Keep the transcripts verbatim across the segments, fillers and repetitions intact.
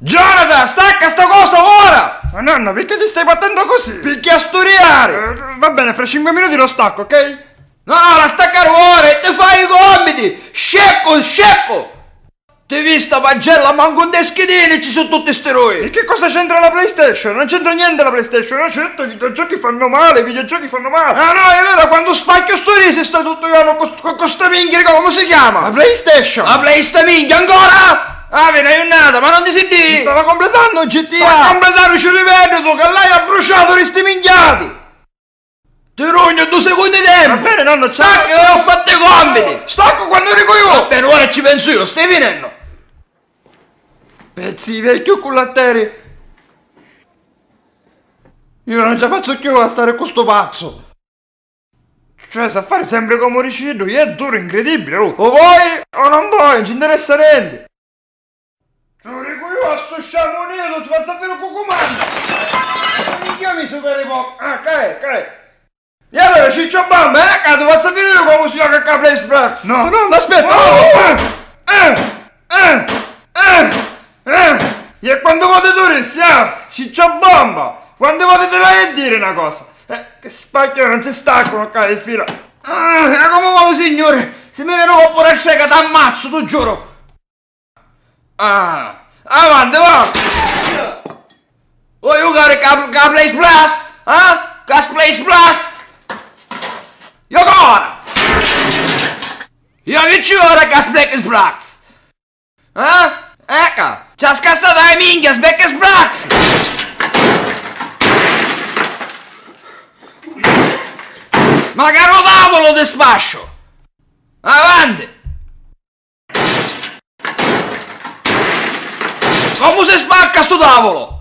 Jonathan, stacca sta cosa ora! Ma nonno, perché ti stai battendo così? Perché a storiare! Eh, va bene, fra cinque minuti lo stacco, ok? No, la staccare ora e te fai i compiti! Scecco, scecco! Ti vista pagella, manco un deschidini ci sono tutti steroidi! E che cosa c'entra la PlayStation? Non c'entra niente la PlayStation, no certo, i videogiochi fanno male, i videogiochi fanno male! Ah no, e allora quando spacchio sto risi sta tutto il giorno con, con, con sta minchia, come si chiama? La PlayStation! La PlayStation minchia ancora? Ah, viene aiutata, ma non ti si di! Stava completando G T A! Ma completare ci rivede tu, che lei ha bruciato questi minchiati! Ti rogno due secondi di tempo! Va bene, nonno, ciao! Stacco, che ho fatto i compiti! Stacco quando dico io! Va bene, ora ci penso io, stai venendo! Pezzi vecchio cullatteri! Io non ce la faccio più a stare con sto pazzo! Cioè, sa fare sempre come ricido, io è duro, incredibile, oh. O vuoi o non vuoi, non ci interessa niente! Ci lo dico io a sto sciamo nero, ci faccio avere un cucumano! Non mi chiami super poco! Ah, cae, cae! E allora Ciccio Bamba, eh, cazzo, faccio vedere come si gioca a Play Splash! No, no, aspetta! Oh, eh, eh, eh, eh, e quando volete dovresti, ah, Ciccio Bomba! Quando volete lei dire una cosa? Eh, che spacchio, non si staccano, cazzo, di fila! Ah, come vuole signore? Se mi viene un po' a scega t'ammazzo, tu giuro! Ah, avanti, va! Vuoi giocare a Play Splash? Ah? Gas Play Splash? Io ancora! Io che ci vuole Gas Black Splash? Eh? Ecco! Ci ha scassato la minchia, Black Splash! Ma caro tavolo di sfascio! Avanti! Come si spacca sto tavolo?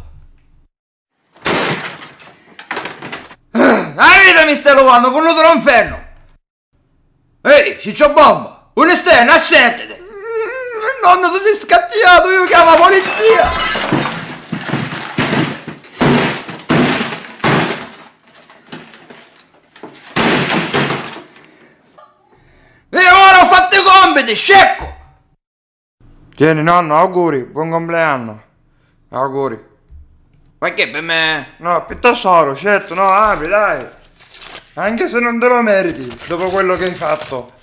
La vita mi stai lovando con un tronferno! Ehi, Ciccio Bomba! Un esterno, assettete! Mm, nonno, tu sei scattiato, io chiamo la polizia! E ora ho fatto i compiti, scecco! Tieni, nonno, auguri, buon compleanno. Auguri. Ma che per me? No, per tesoro, certo, no, apri, dai. Anche se non te lo meriti, dopo quello che hai fatto.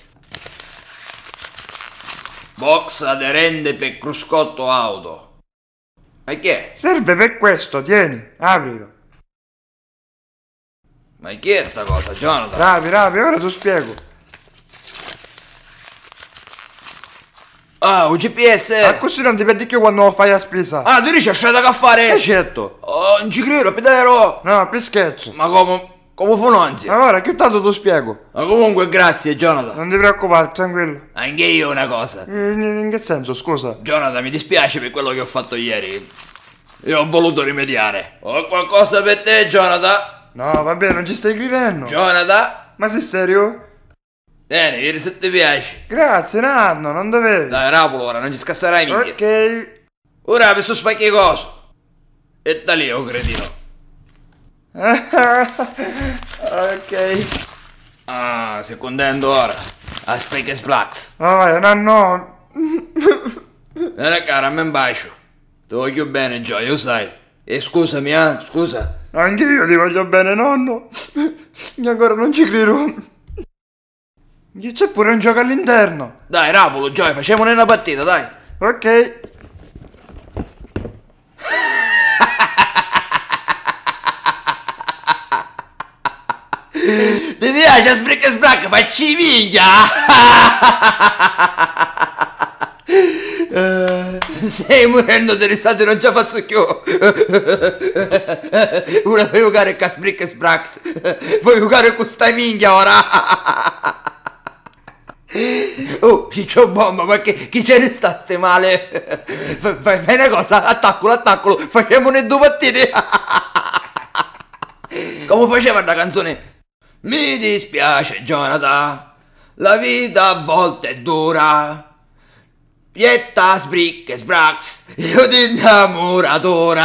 Box aderente per cruscotto auto. Ma che è? Serve per questo, tieni, aprilo. Ma che è sta cosa, Jonathan? Rapi, rapi, ora ti spiego. Ah, un G P S! Ma così non ti perdi più quando lo fai a spesa. Ah, tu dici c'è da fare? Eh, certo. Oh, non ci credo, pedero! No, per scherzo. Ma come... come funzionanzia? Ma ora, che tanto ti spiego. Ma comunque grazie, Jonathan. Non ti preoccupare, tranquillo. Anche io una cosa. In, in che senso, scusa? Jonathan, mi dispiace per quello che ho fatto ieri. Io ho voluto rimediare. Ho qualcosa per te, Jonathan? No, vabbè, non ci stai credendo. Jonathan? Ma sei serio? Vieni, vieni se ti piace. Grazie, Nanno, non dovevi. Dai, Rapolo, ora non ci scasserai minchia. Ok. Ora per su spacchi coso. E da lì, oh cretino. Ok. Ah, sei contento ora? Aspetta che blacks. No, vai, Nanno. Vieni cara, a me un bacio. Ti voglio bene, Gio, io sai. E scusami, eh, scusa. Anche io ti voglio bene, nonno. Io ancora non ci credo. C'è pure un gioco all'interno. Dai, Rapolo, Gio, facciamone una partita, dai. Ok. Ti piace sbrick e sbrack, facci minchia! Stai morendo di risate, non ce la faccio più! Ora puoi giocare a sbrick e sbrack, puoi giocare con sta minchia ora! Oh, Ciccio Bomba, ma che, chi ce ne sta ste male? Fai, fai una cosa, attaccolo, attaccolo, facciamone due partite! Come faceva la canzone? Mi dispiace, Jonathan, la vita a volte è dura. Pietta, sbrick e sbrax, io ti innamoratora.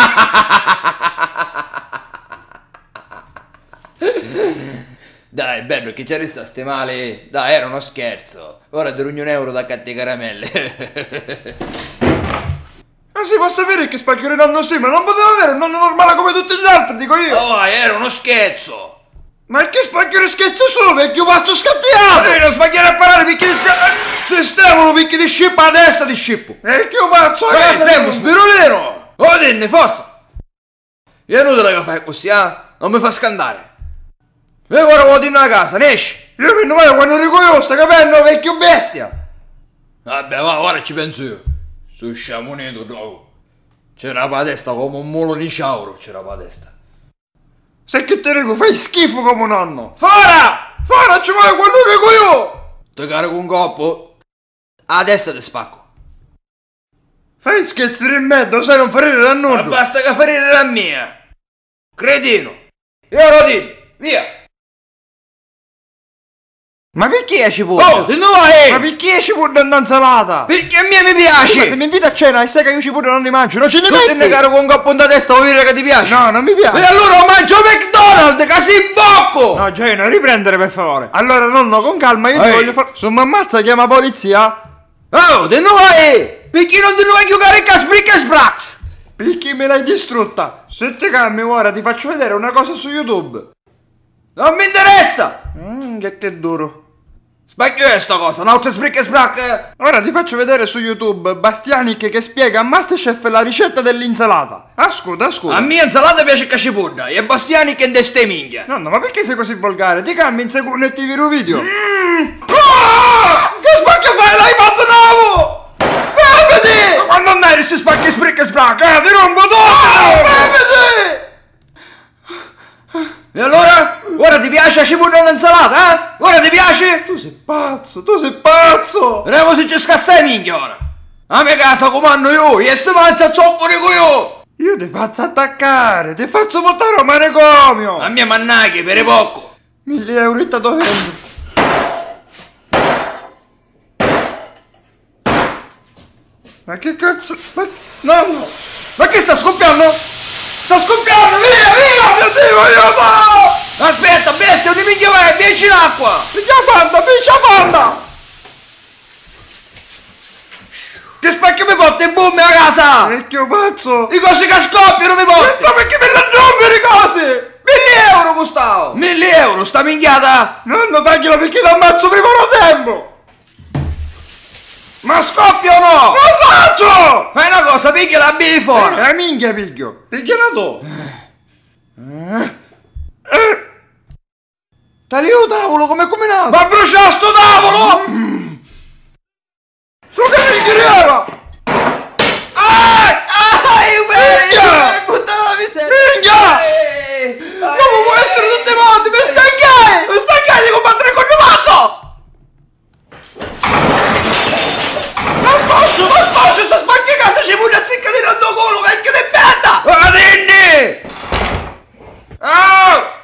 Dai, bello, che ci restaste male? Dai, era uno scherzo. Ora ti rugno un euro da catti caramelle. Ma si può sapere che spacchiare il nonno Steve, ma non poteva avere un nonno normale come tutti gli altri, dico io! Oh vai, era uno scherzo! Ma che spacchiare scherzo solo, vecchio pazzo scattiato! Devi non spacchiare a parare, picchi di scappa! Sistemolo, picchi di scippo a destra di scippo! Vecchio pazzo, a Ehi, casa sembra spirulino! Oh, dinne, forza! Io è inutile che fai così, eh? Non mi fa scandare! E ora vuoi dire a casa, ne esci! Io mi noio quando dico io, stai capendo, vecchio bestia! Vabbè, va, ora ci penso io. Su sciamonito, dopo. C'era la testa come un mulo di ciauro, c'era la testa. Sai che te dico, fai schifo come nonno! Fora! Fora, ci vuoi quando dico io! Ti carico un coppo? A destra ti spacco. Fai scherzi in mezzo, sai non ferire da Ma nulla! basta che ferire la mia. Cretino. E ora dimmi, via. Ma perché ci può? Oh, di nuovo, Ma perché ci può dare un'insalata? perché a me mi Ma se piace. mi invita a cena e sai che io ci pure non li mangio, non ce ne Tu ti ne metti! carico un coppo da testa, vuoi dire che ti piace? No, non mi piace! E allora mangio McDonald's, che si bocco! No, Gio, non riprendere per favore. Allora, nonno, con calma, io ti Ehi. voglio fare. Se mi ammazza, chiama polizia. Oh, di nuovo, perché non ti vuoi chiudere il casbric e sbrax? Perché me l'hai distrutta? Se ti calmi ora ti faccio vedere una cosa su YouTube. Non mi interessa. Mmm, che che duro. Spacchio è sta cosa, un'altra sbric e sbrac? Ora ti faccio vedere su YouTube Bastianic che spiega a Masterchef la ricetta dell'insalata. Ascolta, ascolta. A mia insalata piace cacciapurda e a Bastiani che deste minchia. Nonno, ma perché sei così volgare? Ti calmi in secondo e ti viro video. Mm. Ah! Che spacchio fai? L'hai fatto nuovo! Fermati! Ma non eri si spacchi sbric e sbrac, eh, ti rompo tutto! Ah, fermati! E allora? Ora ti piace la cipolla all'insalata, eh? Ora ti piace? Tu sei pazzo, tu sei pazzo! Vediamo se ci scassai minchia ora. A mia casa comando io, e se mangia zocco dico io. Io ti faccio attaccare, ti faccio portare a manicomio! A mia mannaghi, per poco. Mille euro da dove? Ma che cazzo? Ma... No, no! Ma che sta scoppiando? Sta scoppiando, via, via! Mio Dio, aiuto! Aspetta, bestia, di minchia vai, vieci l'acqua! Piccia fanda, piccia fanda! Che spacchio mi porta in boom a casa! Vecchio pazzo! I cosi che scoppiano mi porti! Ma perché me la rompi le cose? Mille euro costavo! Mille euro, sta minchiata! Nonno, tagliela perché ti ammazzo prima di tempo! Ma scoppia o no? Lo faccio! Fai una cosa, picchia la B fuori! Eh, minchia piglio! Pigliala tu! Eh. Eh. Taglio tavolo, come come nato? Ma brucia sto tavolo! Mm. Su che minchiera! Ah! Ah! Io Minchia! mi buttano la miseria! Minchia! Come può essere tutte volte? Mi stancai! Mi stancai di combattere con il mazzo! Ma sposto, ma sposto, sta spacchi a casa ci vuole a zicca di rando culo, vecchio di merda! Adinni! Ah!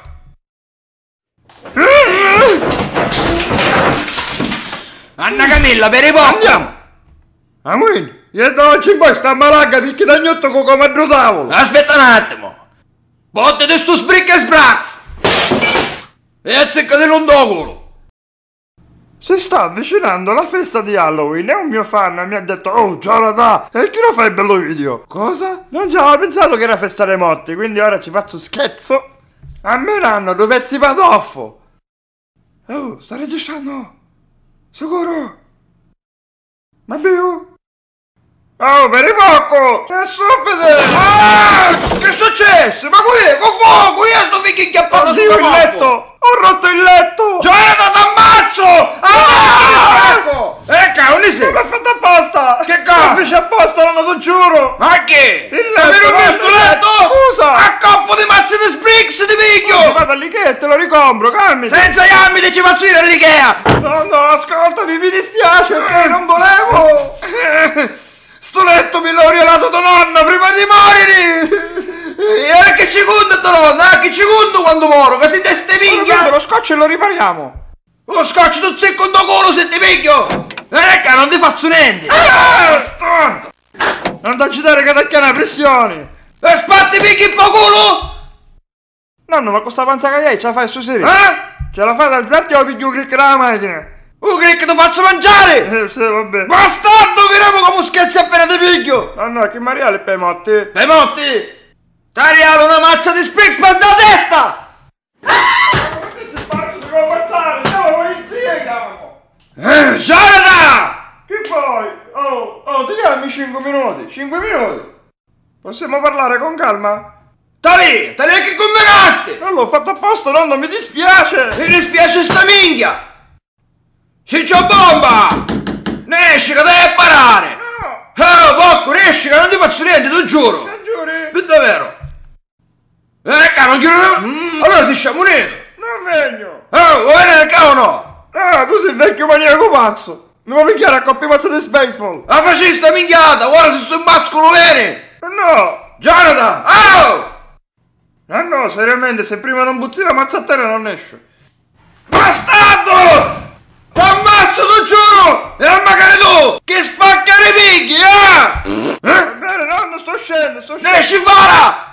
Anna Camilla, per i poco! Andiamo! Amin, io da oggi in poi sta malagga perché da gnotto con come a tavolo! Aspetta un attimo! Botte sto sbric e sbrax! E a zicca di rando culo! Si sta avvicinando la festa di Halloween e un mio fan mi ha detto "Oh, Gianata, e chi lo fa il bello video?" Cosa? Non ci avevo pensato che era festa dei morti, quindi ora ci faccio scherzo. A me hanno due pezzi patoffo. Oh, sta registrando? Sicuro? Ma più? Oh, per poco! Che subito! Ah! Che è successo? Ma qui, con fuoco! Io sto figlio inchiappato Oddio, sul il letto! Ho rotto il letto! Giorno t'ammazzo! Ah! Ecco! Ecco, un Non l'ho fatto apposta! Che cosa? Lo fece apposta, non lo giuro! Ma che? Il Ma mi letto, rompi sto guarda, letto? scusa! A coppo di mazzi di sprix di Io piglio! vado lì che te lo ricompro, calmi! Senza iammi ci faccio ire all'Ikea! No, no, ascoltami, mi dispiace, ok? Non volevo! Sto letto me l'ho regalato tua nonna prima di morire! E che ci conta tua nonna? Che ci conta quando moro? Che si teste minchia? Lo scotch e lo ripariamo! Lo scoccio tu secco in tuo culo se ti piglio! Ecco, non ti faccio niente! Ah, stanto! Non ti agitare che ti chiama pressione! E spatti picchi in tuo culo! Nonno, ma con sta panza che hai, ce la fai su serio? Eh? Ce la fai ad alzarti o piglio un click dalla macchina? Uh, che ti faccio mangiare! Eh, sì, vabbè. Bastardo, vediamo come scherzi appena ti piglio! Ah no, che Mariale per motti. Per motti! Tagliare una mazza di Sprix per la testa! Ma che si faccio? Devo ammazzare! Andiamo alla polizia, chiamo! Eh, Jonathan! Che vuoi? Oh, oh, ti chiami cinque minuti, cinque minuti! Possiamo parlare con calma? Tali, tali che combinasti! Non l'ho fatto apposta, nonno, mi dispiace! Mi dispiace sta minchia! Ciccio bomba! Ne esci che devi parare! No! Oh, porco, ne esci che non ti faccio niente, ti giuro! Non giuri? Per davvero! Eh, caro, non giuro? Mm. Allora ti stiamo unito! Non vengo! Oh, vuoi venire qua o no? Ah, tu sei il vecchio maniaco pazzo! Mi vuoi picchiare a coppie mazza di baseball! La fascista minchiata, ora se sul mascolo vieni! No! Jonathan! Oh! No, no, seriamente, se prima non butti la mazza a terra non esce! Bastardo! T'ammazzo, ti giuro! E magari tu, che spaccare picchi, eh! Va bene, nonno, sto scendendo, sto Ne scendendo! esci fora!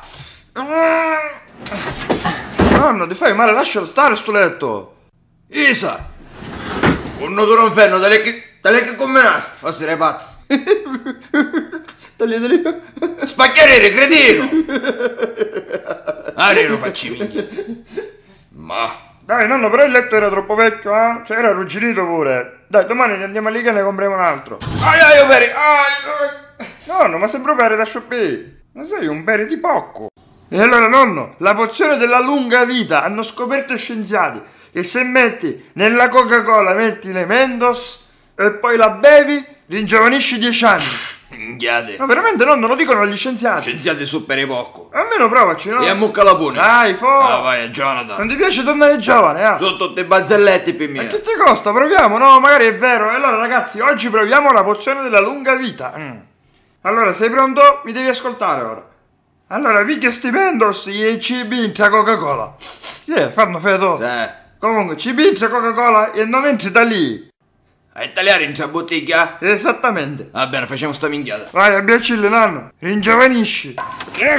Nonno, ti fai male, lascialo stare sto letto! Isa! Un duro inferno, tale che, tale che combinasti, forse sei pazzo! Tagli, tagli. Spacchiare, cretino! Ah, lo facci minchia! Ma... Dai, nonno, però il letto era troppo vecchio, eh? Cioè, era arrugginito pure. Dai, domani andiamo lì che ne compriamo un altro. Ai ai, oh, peri, ai, Nonno, ma sembra bere da Shopee. Ma sei un bere di poco. E allora, nonno, la pozione della lunga vita hanno scoperto scienziati che se metti nella Coca-Cola, metti le Mentos e poi la bevi, ringiovanisci dieci anni. Minchiate! Ma veramente, nonno, lo dicono gli scienziati. Scienziati su per i poco! Almeno provaci, no? E a mucca la pune! Dai, fo! Ah, vai, Jonathan! Non ti piace tornare giovane, eh? Sono tutte barzellette per Ma me! che ti costa? Proviamo, no? Magari è vero. E allora, ragazzi, oggi proviamo la pozione della lunga vita. Mm. Allora, sei pronto? Mi devi ascoltare ora. Allora, picchia sti Mentos e ci pincia Coca-Cola. Yeah, fanno feto. Sì! Comunque, ci pincia Coca-Cola e non entri da lì. A italiare in c'è bottiglia? Esattamente. Va bene, facciamo sta minchiata! Vai, abbiacci nonno. Ringiovanisci. Io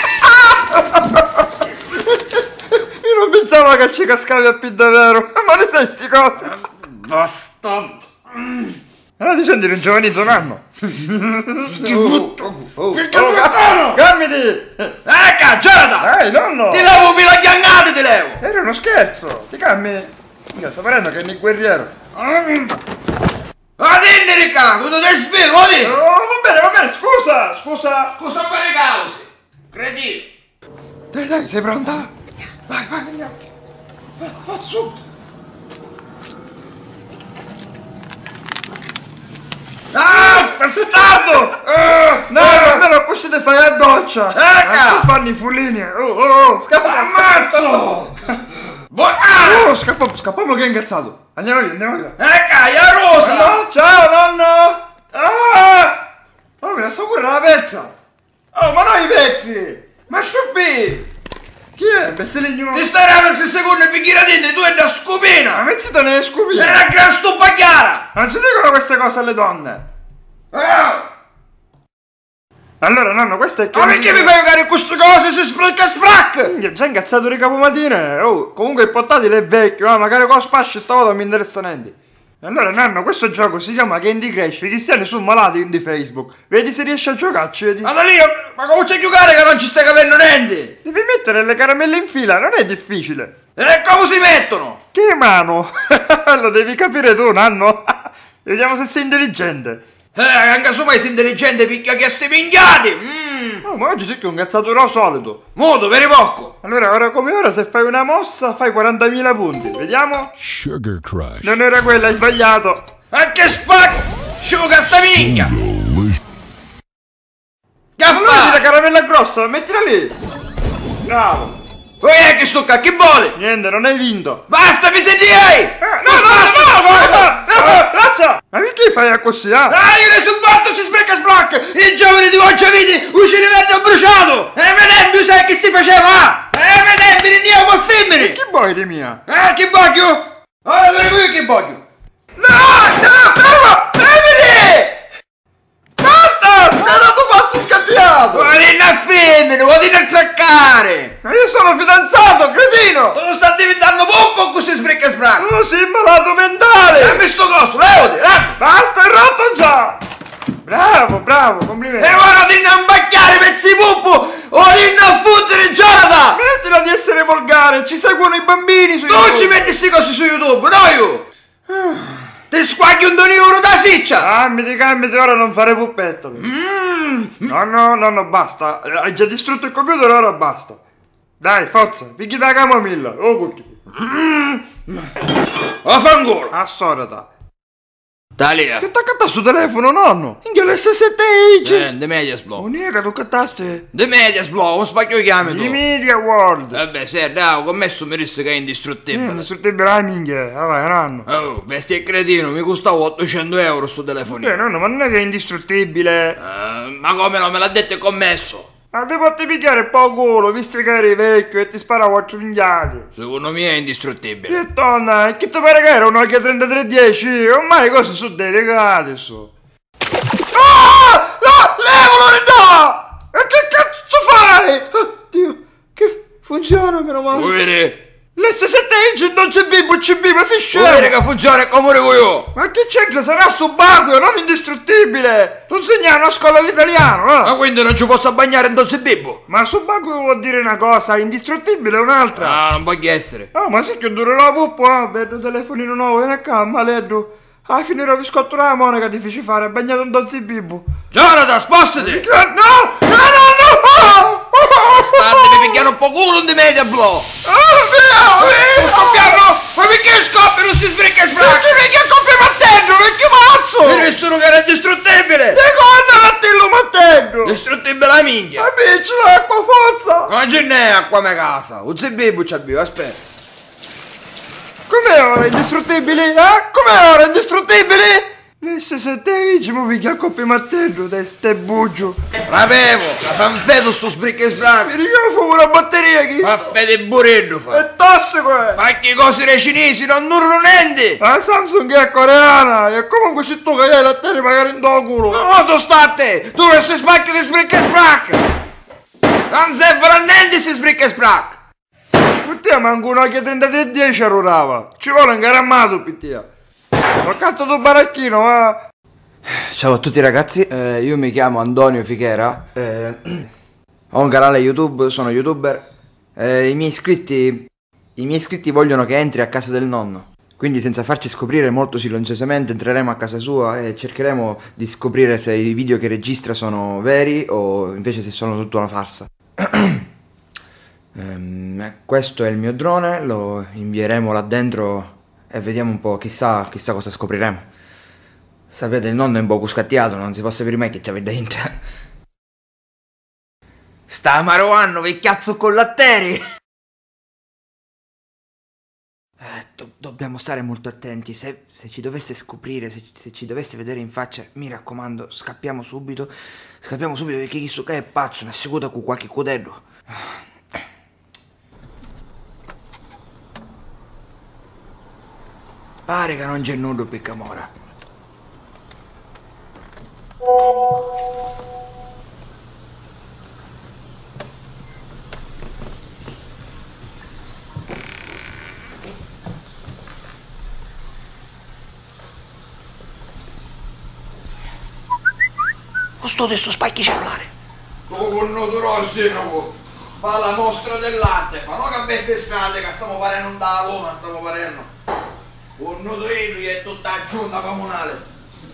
non pensavo che ci cascavi a più davvero. Ma ne sai sti cose? Bastardo! Allora ti senti ringiovanito, nonno? Che puttano! Oh, Che puttano! Calmiti! Ecco, Jonathan! Dai, nonno! Ti levo per la chiangata, ti levo! Era uno scherzo! Ti calmi? Mica sto parendo che è il guerriero! Va dimmi, Riccardo, tu ti spiego, va dimmi! Oh, va bene, va bene, scusa! Scusa! Scusa per le cause! Cretino! Dai, dai, sei pronta? Vai, vai, andiamo! Vai, vai, subito! Ah, bastardo! Ah, no, almeno così ti fai la doccia! Ecca! Non fanno i fulini! Oh, oh, oh! Scappa, scappa! Ammazzo! Buona! Oh, scappa, scappiamo che è ingazzato! Andiamo via, andiamo via! Ecco, io rosa! No, ciao, nonno! Ah! Oh, mi lascio pure la pezza! Oh, ma noi i pezzi! Ma sciuppi! Chi è? Bezzeligno? Ti stai dando tre secondi per chiaratine, tu è da Ma scupina! mezzita ne scupi! È una gran stupa chiara! Non ci dicono queste cose alle donne! Ah! Allora, nonno, questo è che... Ma perché mi fai giocare queste cose se spracca sprac? Mi è già incazzato di capomatine! Oh, comunque il portatile è vecchio, eh, magari con lo spascio stavolta non mi interessa niente! Allora, nonno, questo gioco si chiama Candy Crush, i cristiani sono malati di Facebook. Vedi se riesci a giocarci, vedi? Ma lì, ma come c'è giocare che non ci stai capendo niente? Devi mettere le caramelle in fila, non è difficile. E come si mettono? Che mano? Lo devi capire tu, nonno. Vediamo se sei intelligente. Eh, anche se mai sei intelligente picchia che sti minchiati! Mmm! Oh, ma oggi sei che un cazzatore solito. Modo, per poco! Allora, ora come ora, se fai una mossa, fai quarantamila punti. Vediamo? Sugar Crush. Non era quella, hai sbagliato. Ma che spac! Sciuga sta minchia! Che Allora la fa? caramella grossa, mettila lì. Bravo. Poi è che sto che vuole? Niente, non hai vinto. Basta, mi senti lei! Eh, no, no, no, no, no, no, lascia. Ma perché fai così, ah? Ah, io ne sono fatto, ci spreca splac! I giovani di oggi vedi, uscire verde bruciato! E vedendo sai che si faceva? E vedendo di Dio con femmine! Che vuoi di mia? Eh, che voglio? Allora, io che voglio? No, no, fermo! Fermati! Basta, spera tu pazzo scattiato. Vuoi una femmina, vuoi attraccare! Ma io sono fidanzato, cretino. Tu sta diventando poppo! po' così sbricca e sbracca! Tu sei malato mentale! Dammi sto coso, levati, levati! Basta, è rotto già! Bravo, bravo, complimenti! E ora di non bacchiare, pezzi puppo! O di non fottere, Jonathan! Smettila di essere volgare, ci seguono i bambini su Tu YouTube! ci metti sti cose su YouTube, no io! Ti squagli un euro da siccia! Cambiti, cambiti, ora non fare puppetto! Mm. No, no, no, no, basta! Hai già distrutto il computer, ora basta! Dai, forza, picchi da camomilla, oh cucchi! O fangolo! Assorata! Talia! Che t'accatta su telefono, nonno? Inghia l'esse sette H! Eh, The Mediasblog! Unica, tu cattaste? The Mediasblog, un spacchio chiami I tu! Media World! Vabbè, se dai, ho commesso mi disse che è Eh, indistruttibile! su te la minchia, vai, nonno! Oh, bestia e cretino, mi costava ottocento euro sto telefonino! Eh, nonno, ma non è che è indistruttibile! Eh, ma come no, me l'ha detto e commesso! Ma ti potti picchiare un po' culo, visto che eri vecchio e ti sparavo a ciungiati! Secondo me è indistruttibile! Che donna, e che ti pare che era un Nokia trentatré dieci? Ormai cose sono delicate, so! Ah! No! Levalo da! E che cazzo fai? Oddio, che funziona, meno male! Vuoi vedere? L'esse sette H non c'è bimbo, c'è bimbo, ma si Vuoi vedere scemo! che funziona come dico io? Ma che c'entra? Sarà subacqueo, non indistruttibile! Tu insegni a una scuola l'italiano, Ma no? quindi non ci posso bagnare in dolce bimbo? Ma subacqueo vuol dire una cosa, indistruttibile è un'altra! Ah, non voglio essere! Oh, ma sì che dura la puppa, vedo telefonino nuovo, vieni qua, maleddo! Ah, finirò di scotturare la monaca, ti feci fare, bagnato un dolce bimbo! Jonathan, spostati! No! No, no, no! Oh! State, mi picchiare un po' culo in The Mediasblog! Oh, mio! Sto scoppiando! Ma perché scoppia non si sbricca e sbracca? Perché mi chiama coppia matteggio, vecchio mazzo! Mi nessuno che era indistruttibile! Secondo lattillo matteggio! Distruttibile la minchia! Ma bici l'acqua, forza! Ma ce n'è acqua a mia casa! Un zibibbo c'è più, aspetta! Com'è ora indistruttibili? Eh? Com'è ora indistruttibili? L'esse sette H mi picchia coppia matteggio, testa e buggio! Rapevo! La fanfeto sto sbricca e Mi sbracca! richiamo fuoco una batteria chi? Ma fede bureddo fa! È tossico, eh! Ma che cose dei cinesi non durano niente! La Samsung è coreana e comunque se tu che hai la terra magari in do culo! Ma tu state! Tu non sei spacchio di sbricca e sbracca! Non servono a niente si sbricca e sbracca! Pittia manco un Nokia trentatré dieci arrorava! Ci vuole un carammato, Pittia! Ho cazzo tu baracchino, va! Ciao a tutti ragazzi, eh, io mi chiamo Antonio Fichera, eh, ho un canale YouTube, sono youtuber, eh, i miei iscritti, i miei iscritti vogliono che entri a casa del nonno, quindi senza farci scoprire molto silenziosamente entreremo a casa sua e cercheremo di scoprire se i video che registra sono veri o invece se sono tutta una farsa. ehm, questo è il mio drone, lo invieremo là dentro e vediamo un po', chissà, chissà cosa scopriremo. Sapete, il nonno è un po' cuscattiato, non si può sapere mai che c'è dentro. Sta maroanno, vecchiazzo con latteri! Eh, do dobbiamo stare molto attenti, se, se ci dovesse scoprire, se, se ci dovesse vedere in faccia, mi raccomando, scappiamo subito, scappiamo subito perché chi so che è pazzo, ne assicuro con qualche codello. Pare che non c'è nudo per Camora. Questo adesso spacchi cellulare. Tu con nudo rossino, fa la mostra dell'arte, fa no che bestie strade che stiamo parendo da luna, stiamo parendo. Un nudo lui è tutta giunta comunale.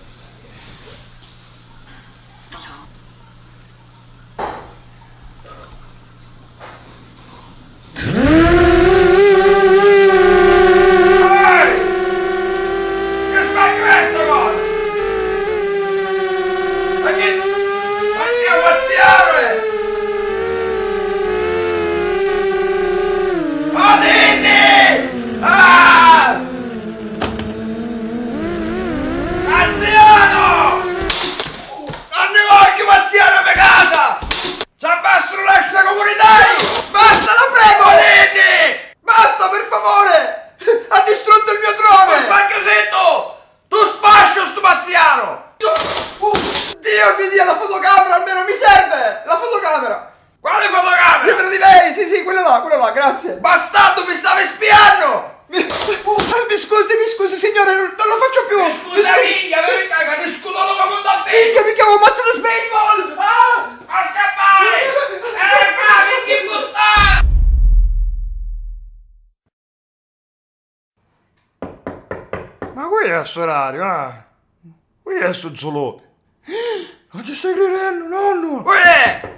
La fotocamera almeno mi serve! La fotocamera! Quale fotocamera? Dietro di lei, sì sì, quella là, quella là, grazie! Bastardo, mi stavi spiando! Mi Mi scusi, mi scusi signore, non lo faccio più. Mi scusa, minchia, mi caga, ti scudolo come un bambino. Minchia, mi chiamo mazzo da baseball. Ah, a scappare. Eh, bravi, che puttana. Ma qui è sto orario, ah? Qui è sto zolote. Non ci stai credendo, nonno! Uè!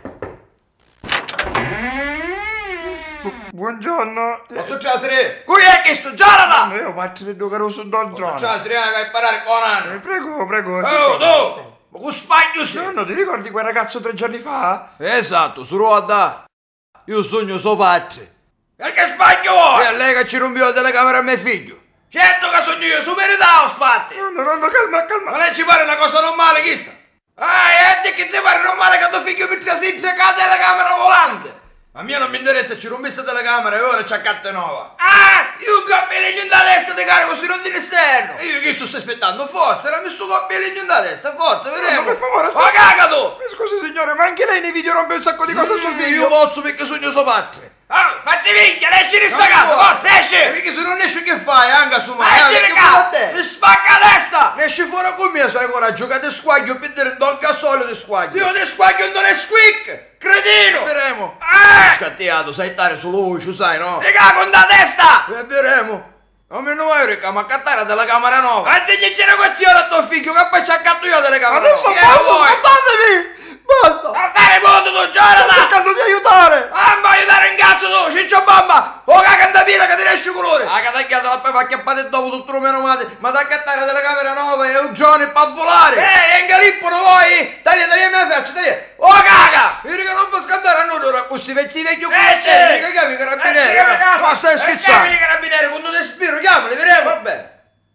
Bu- buongiorno. Posso ciasere? Qui è che sto giorno? Io faccio il ducaro su dal Posso giorno. ciasere anche a imparare con anni. Prego, prego. Oh, no! Ma con spagno sì! Nonno, ti ricordi quel ragazzo tre giorni fa? Esatto, su ruota. Io sogno suo padre. E che spagno vuoi? E lei che ci rompiva la telecamera a mio figlio. Certo che sogno io, su verità o spatti? Nonno, nonno, calma, calma. Ma lei ci pare una cosa normale, chi sta? Ah, e te che ti pare normale che tuo figlio mi sia senza la telecamera volante? A me non mi interessa, ci rompi questa telecamera e ora c'è carta nuova. Ah, io copio il legno da destra di carico sui rondini esterno. E io che sto aspettando? Forza, era messo copia il legno da destra, forza, vedremo. Per favore, Oh, caga tu! Mi scusi signore, ma anche lei nei video rompe un sacco di cose sul Mm, video. Io posso perché sogno suo padre. Ah, facci minchia, esci di sta casa, forza, esci! Perché se non esci che fai, anche su me? Esci di casa! Ti spacca la testa! Esci fuori con me, sai coraggio, che ti squaglio per dire don cassolio ti squaglio. Io ti squaglio non è squeak! Cretino! Vedremo! Eh! Scattiato, sai stare sull'uscio, sai, no? Ti cago in da testa! Vedremo! Non mi non euro, ma cattare della camera nuova! Anzi, gli c'è negoziazione a tuo figlio, che poi ci accatto io delle camere nuove! Adesso basta, ascoltatemi! Basta! A stare modo tu, Sto Jonathan! cercando di aiutare! Ah, ma aiutare in cazzo tu, ciccio bomba! Oh, caga in da vita che ti riesce colore! Ah, che tagliata la poi fa chiappate dopo tutto lo meno male, ma da cattare della camera nuova è un giorno per volare! Eh, in galippo non vuoi? Taglia, taglia la mia faccia, taglia! Oh, caga! Io dico non fa scandare a noi ora, questi pezzi vecchio come c'è! Mica chiami i carabinieri! Ma stai scherzando! Chiami i carabinieri, quando ti spiro, chiamali, vedremo! Vabbè!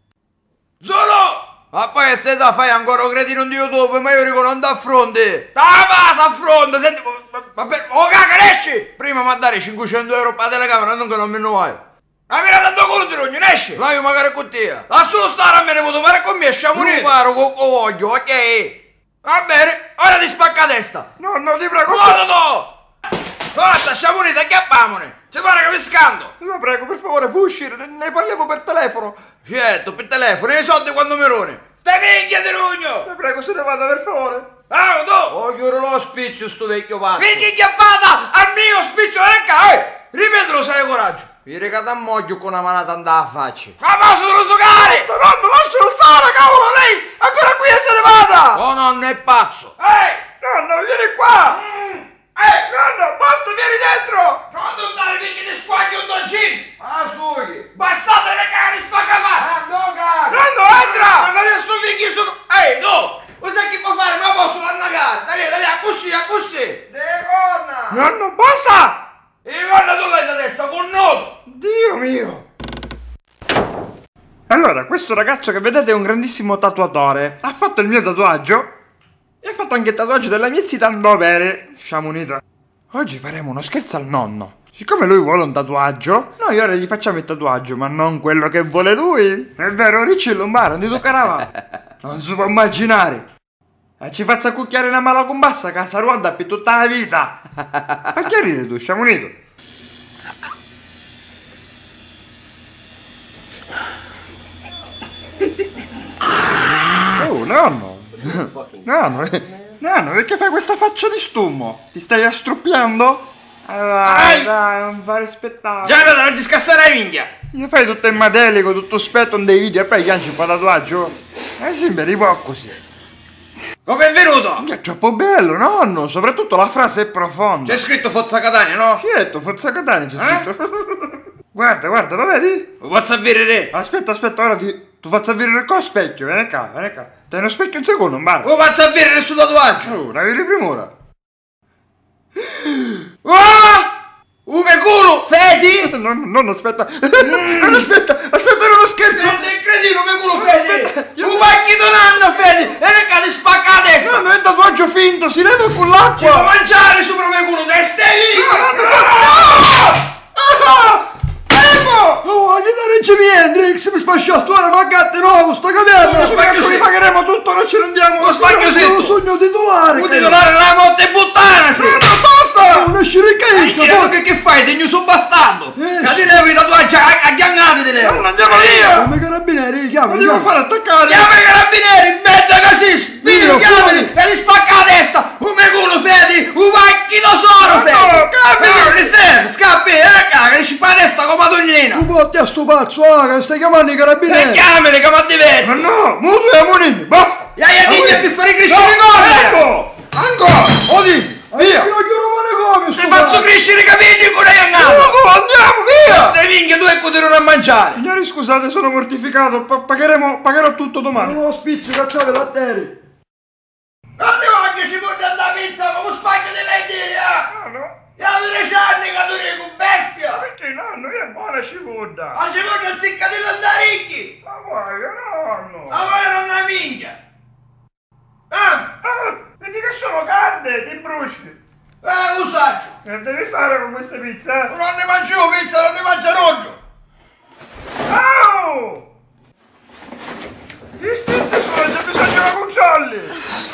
Zolo! Ma poi stai da fai ancora un cretino di YouTube, ma io dico non da fronte! Da base a fronte, senti, vabbè, oh caga, esci! Prima mi dare cinquecento euro per la telecamera, non che non mi vai! Ma mira tanto culo di rogno, esci! Là io magari con te! Lascialo stare a me, ne posso fare con me, sciamo uniti! Io paro con voglio, ok? Va bene, ora ti spacca la testa! No, no, ti prego! Guarda tu! Basta, sciamo uniti, acchiappamone! Ci pare che mi scando! La prego, per favore, puoi uscire, ne, ne parliamo per telefono! Certo, per telefono, e i soldi quando mi roni! Stai minchia di rugno! La prego, se ne vada, per favore! Ah, tu! Oh, chiuro lo spiccio sto vecchio pazzo! Minchia chiappata al mio spiccio, venga, eh! Ripetelo se hai coraggio! Mi regata a moglio con una manata andava a faccia! Ma posso lo giocare! Nonno, lascialo stare, cavolo, lei! Ancora qui e se ne vada! Oh, nonno è pazzo! Ehi! Nonno, vieni qua! Mm. Ehi, nonno, basta, vieni dentro! Non andare perché ti squaglio un doncino! Ah, sugli! Bastate le cagare spaccafaccia! Ah, no, cara! Nonno, entra! Ma adesso finché sono... Ehi, no! Cos'è che può fare? Ma posso l'annagare! Dai, dai, dai, così, così! Degonna! Nonno, basta! E guarda tu l'hai da testa, con nodo! Dio mio! Allora, questo ragazzo che vedete è un grandissimo tatuatore. Ha fatto il mio tatuaggio e ha fatto anche il tatuaggio della mia zita Andovere, Sciamunita. Oggi faremo uno scherzo al nonno. Siccome lui vuole un tatuaggio, noi ora gli facciamo il tatuaggio, ma non quello che vuole lui. È vero, Ricci Lombaro, non ti toccherà. Non si può immaginare. E ci faccia cucchiare una mala con bassa che sa ruota per tutta la vita. Ma chiarire tu, Sciamunito. Oh, nonno! Nonno, nonno, perché fai questa faccia di stummo? Ti stai astropiando? Dai, dai, non fare spettacolo. Già, non ti scasserai, minchia! Gli fai tutto in madelico, tutto spetto dei video e poi ganci un po' tatuaggio? Eh sì, mi un po' così. Come è venuto? È troppo bello, nonno, soprattutto la frase è profonda. C'è scritto Forza Catania, no? Certo, Forza Catania c'è Eh? scritto. Guarda, guarda, lo vedi? Lo posso avere? Aspetta, aspetta, ora ti... Tu faccio avere con lo specchio, vieni qua, vieni qua. Dai uno specchio un secondo, un bar. Lo faccio avere sul tatuaggio! Oh, la vedi prima ora. Ah! Ume culo, fedi! No, no, no, aspetta. Non aspetta, aspetta, era uno scherzo. Fede, credino, ume culo, fedi! Un pacchito nanno, fedi! E ne cade spacca la testa! No, è un tatuaggio finto, si leva con Ci può l'acqua. mangiare sopra ume culo, te stai No, no, no, no. Oh, anche da Jimi Hendrix mi spasciato, ora ma gatte nuovo, sto capendo! Lo spacchio sì. Pagheremo tutto, non ci rendiamo! Lo spacchio sì. È un sogno titolare! Un titolare la morte puttana, sì! No, no, basta! Non esci ricca pizza, ma che, che fai? Ti sto bastando! Ma ti levo i tatuaggi agghannati ti levo! Non andiamo via! Chiama i carabinieri, chiama! Non devo fare attaccare! Chiama i carabinieri, in mezzo così, spiro, chiamali e gli spacca la testa! Un me culo fedi, un macchinosauro fedi! No, No, li stai, scappi, eh, caga, gli spacca la testa come Madonnina! Tu porti a sto pazzo, ah, che stai chiamando i E carabinieri! chiamali che mi Ma diverti! no! Mutu e Munini! Basta! Ya, ya, digli a fare i cristiani correre! Ecco! Ancora! Odì! Via! Io non chiudo manicomio, Ti faccio crescere i capelli con lei andato! No, andiamo, via! Stai minchia, tu e continuano a mangiare! Signori, scusate, sono mortificato. Pa- pagheremo, pagherò tutto domani. Non ho spizio, cacciate latteri! Non ti voglio ci porti andare a pizza come spagno di lei dire, eh! Ah, no? Ya vedere anni che tu dico, bestia! Perché nonno, io è buona cipolla. Ma ci porti zicca di andare ricchi! Ma guarda, nonno. Ma voi non hai minchia! Ah! Ah, vedi che sono calde, ti bruci. Eh, lo saggio! Che devi fare con queste pizze? Non ne mangio pizza, non ne mangio roglio! Au! Gli stizzi sono, c'è bisogno di controlli.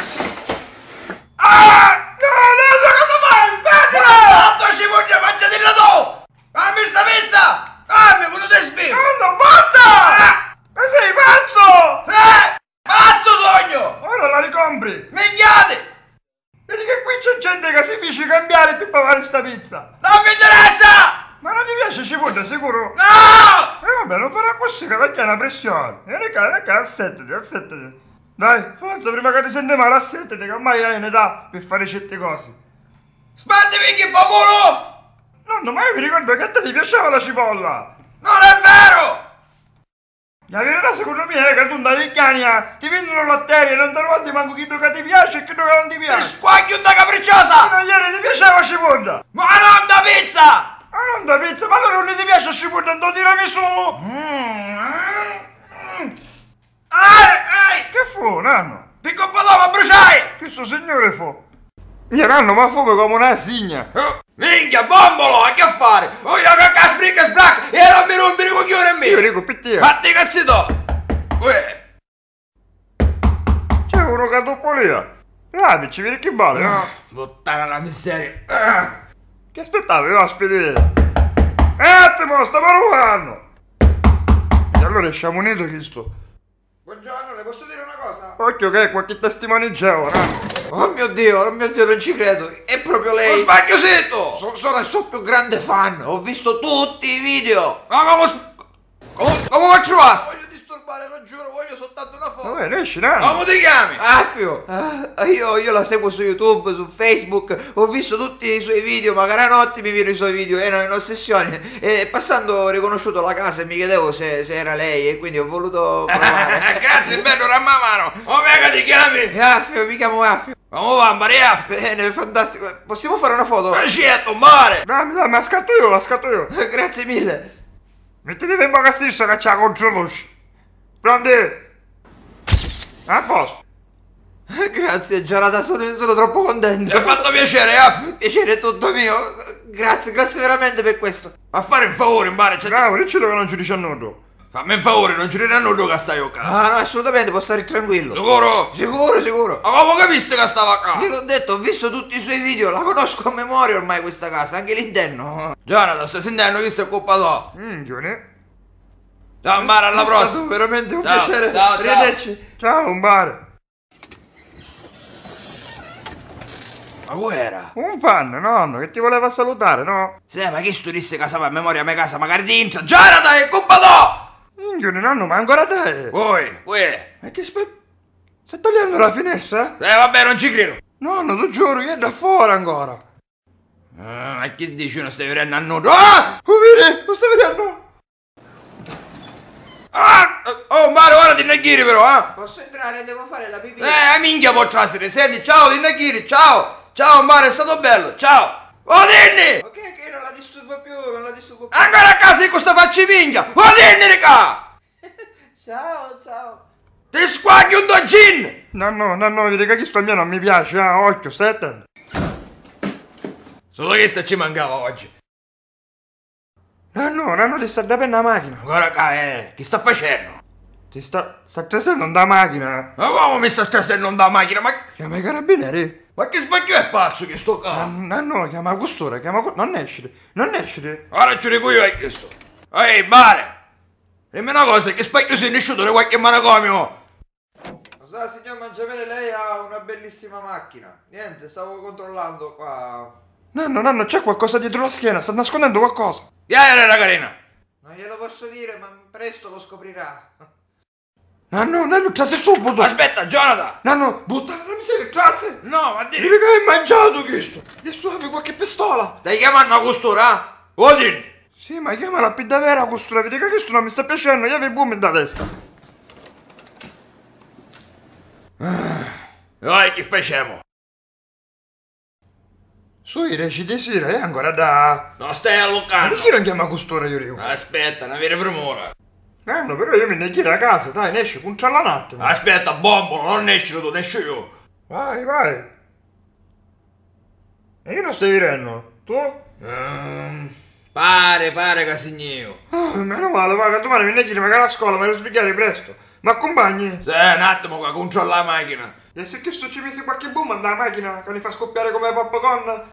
Ah! No, no, no, cosa fai? Smettila! Tanto ci voglio mangiare tu! Fammi sta pizza! Ah, mi quello ti spiro! Nonno, basta! Ma sei pazzo! Eh! Pazzo sogno! Ora la ricompri. Minchiate! Vedi che qui c'è gente che si fece cambiare per pagare sta pizza. Non mi interessa! Ma non ti piace cipolla, sicuro? No! E vabbè, non farà così che dai una pressione. Vieni qua, vieni qua, assettati, assettati. Dai, forza, prima che ti senti male, assettati, che ormai hai un'età per fare certe cose. Sbatti minchia un po' culo! Nonno, ma io mi ricordo che a te ti piaceva la cipolla. Non è vero! La verità secondo me è che tu da vecchiania ti vendono latterie e non ti ricordi manco chi che ti piace e chi che non ti Ti piace. squaglio da capricciosa! Fino a ieri ti piaceva la cipolla. Ma non da pizza! Ma non da pizza, ma allora non ti piace la cipolla, non tiramisù? Mm. Mm. Ai, ai! Che fu, nonno? Picco un po' dopo, bruciai! Che sto signore fu? Io nonno, ma fumo come una signa. Oh, minchia, bombolo, a che fare? Voglio che casprica e sbrac e non mi rompi i coglioni a Io me! dico, pittia. Fatti i cazzi tu! Uè! C'è uno che topolia. Ah, ci vedi che vale, no? Puttana la miseria! Ah. Che aspettavi, ospiti? Eh, attimo, sta parlando! E allora siamo uniti che sto. Buongiorno, le posso dire una cosa? Occhio che è qualche testimone Geova, no? Oh mio Dio, oh mio Dio, non ci credo. È proprio Lo lei. sbagliosetto! So- sono il suo più grande fan. Ho visto tutti i video. Ma come... s- Come, come faccio a? Voglio disturbare, lo giuro, voglio soltanto una foto. Vabbè, esci, no? Come ti chiami? Affio, ah, io, io la seguo su YouTube, su Facebook, ho visto tutti i suoi video, magari a notte mi vedo i suoi video, erano in ossessione. E passando ho riconosciuto la casa e mi chiedevo se, se era lei e quindi ho voluto provare. Grazie, bello Rammamano! Omega ti chiami? Affio, mi chiamo Affio. Come va, Maria? Bene, fantastico. Possiamo fare una foto? Ma ci è tombare! Dammi, dammi, la scatto io, la scatto io. Grazie mille. Mettiti in bocca stessa che c'ha controllusci. Prendi. A posto. Grazie Gianata, sono, sono troppo contento. Ti ha fatto piacere, Aff? Il piacere è tutto mio. Grazie, grazie veramente per questo. A fare un favore, in bar, cioè, Bravo, diccelo che non ci dice a nudo. fammi un favore, non ci diranno tu che stai a casa. Ah no, assolutamente, può stare tranquillo. Sicuro? Sicuro, sicuro. Ma come capiste che stava a casa? Gliel'ho detto, ho visto tutti i suoi video, la conosco a memoria ormai questa casa, anche l'interno. Gianata, stai sentendo che sei colpa tua? Minchione. Ciao, in bar, alla È stato prossima! veramente un Ciao, piacere. ciao, ciao. Arrivederci. Ciao, un bar. Ma guerra? Un fan, nonno, che ti voleva salutare, no? Sì, ma chi stu disse che stava a memoria a mia casa, magari di intra? Gianata, è colpa tua! Minchione, nonno, ma ancora te. Voi, voi. Ma che aspetta? Stai tagliando la finestra? Eh, vabbè, non ci credo. Nonno, tu giuro, io è da fuori ancora. Ah, ma che dici, non stai vedendo a nudo? Ah! Oh, vedi? Lo stai vedendo? Ah! Oh, Mario, ora ti neghiri però, eh! Posso entrare? Devo fare la pipì. Eh, minchia può trasere, senti, ciao, ti neghiri, ciao! Ciao, Mario, è stato bello, ciao! Oh, Dinni! Ok, ok, non la disturbo più, non la disturbo più. Ancora a casa di questa faccia minchia! Oh, Dinni, raga! Ciao, ciao. Ti squagli un dogin! Nonno, nonno, vedi che questo mio non mi piace, eh? Occhio, stai attento. Solo questo ci mancava oggi. Nonno, nonno, ti sta da per la macchina. Guarda qua, eh, che sta facendo? Ti sta... sta stressando da macchina. Ma come mi sta stressando da macchina? Ma... Chiama i carabinieri. Ma che spacchio è pazzo che sto qua? No, no, chiama Custura, chiama Custura. Non escere, non escere. Ora ci dico io hai chiesto. Ehi, bare! Dimmi una cosa, che spacchio sei nesciuto di qualche manicomio? Lo sa, signor Mangiapane, lei ha una bellissima macchina. Niente, stavo controllando qua. Nonno, nonno, c'è qualcosa dietro la schiena, sta nascondendo qualcosa. Chi è la carina? Non glielo posso dire, ma presto lo scoprirà. Nonno, nonno, trase subito. Aspetta, Jonathan! Nonno, buttare la miseria, trase. No, ma Dire dire... che hai mangiato questo. E suave qualche pistola. Stai chiamando la costura, eh? Odin! Sì, ma chiamala più davvero Custura, vedi che questo non mi sta piacendo, io vi boom da testa. Dai, che facciamo? Su, i reciti sera, è ancora da... No, stai Ma allocando! perché non chiama Custura, io dico? Aspetta, non avere premura! Nonno, però io mi ne chiedo a casa, dai, ne esci, punciala un attimo. Aspetta, bombolo, non esci tu, ne esci io! Vai, vai. E io non stai vedendo? Tu? Ehm, pare, pare che signio! Oh, meno male, va, che domani mi ne chiedi magari a scuola, mi devo svegliare presto. Ma accompagni? Sì, un attimo qua, controlla la macchina! E se questo ci mette qualche boom alla macchina che li fa scoppiare come popcorn?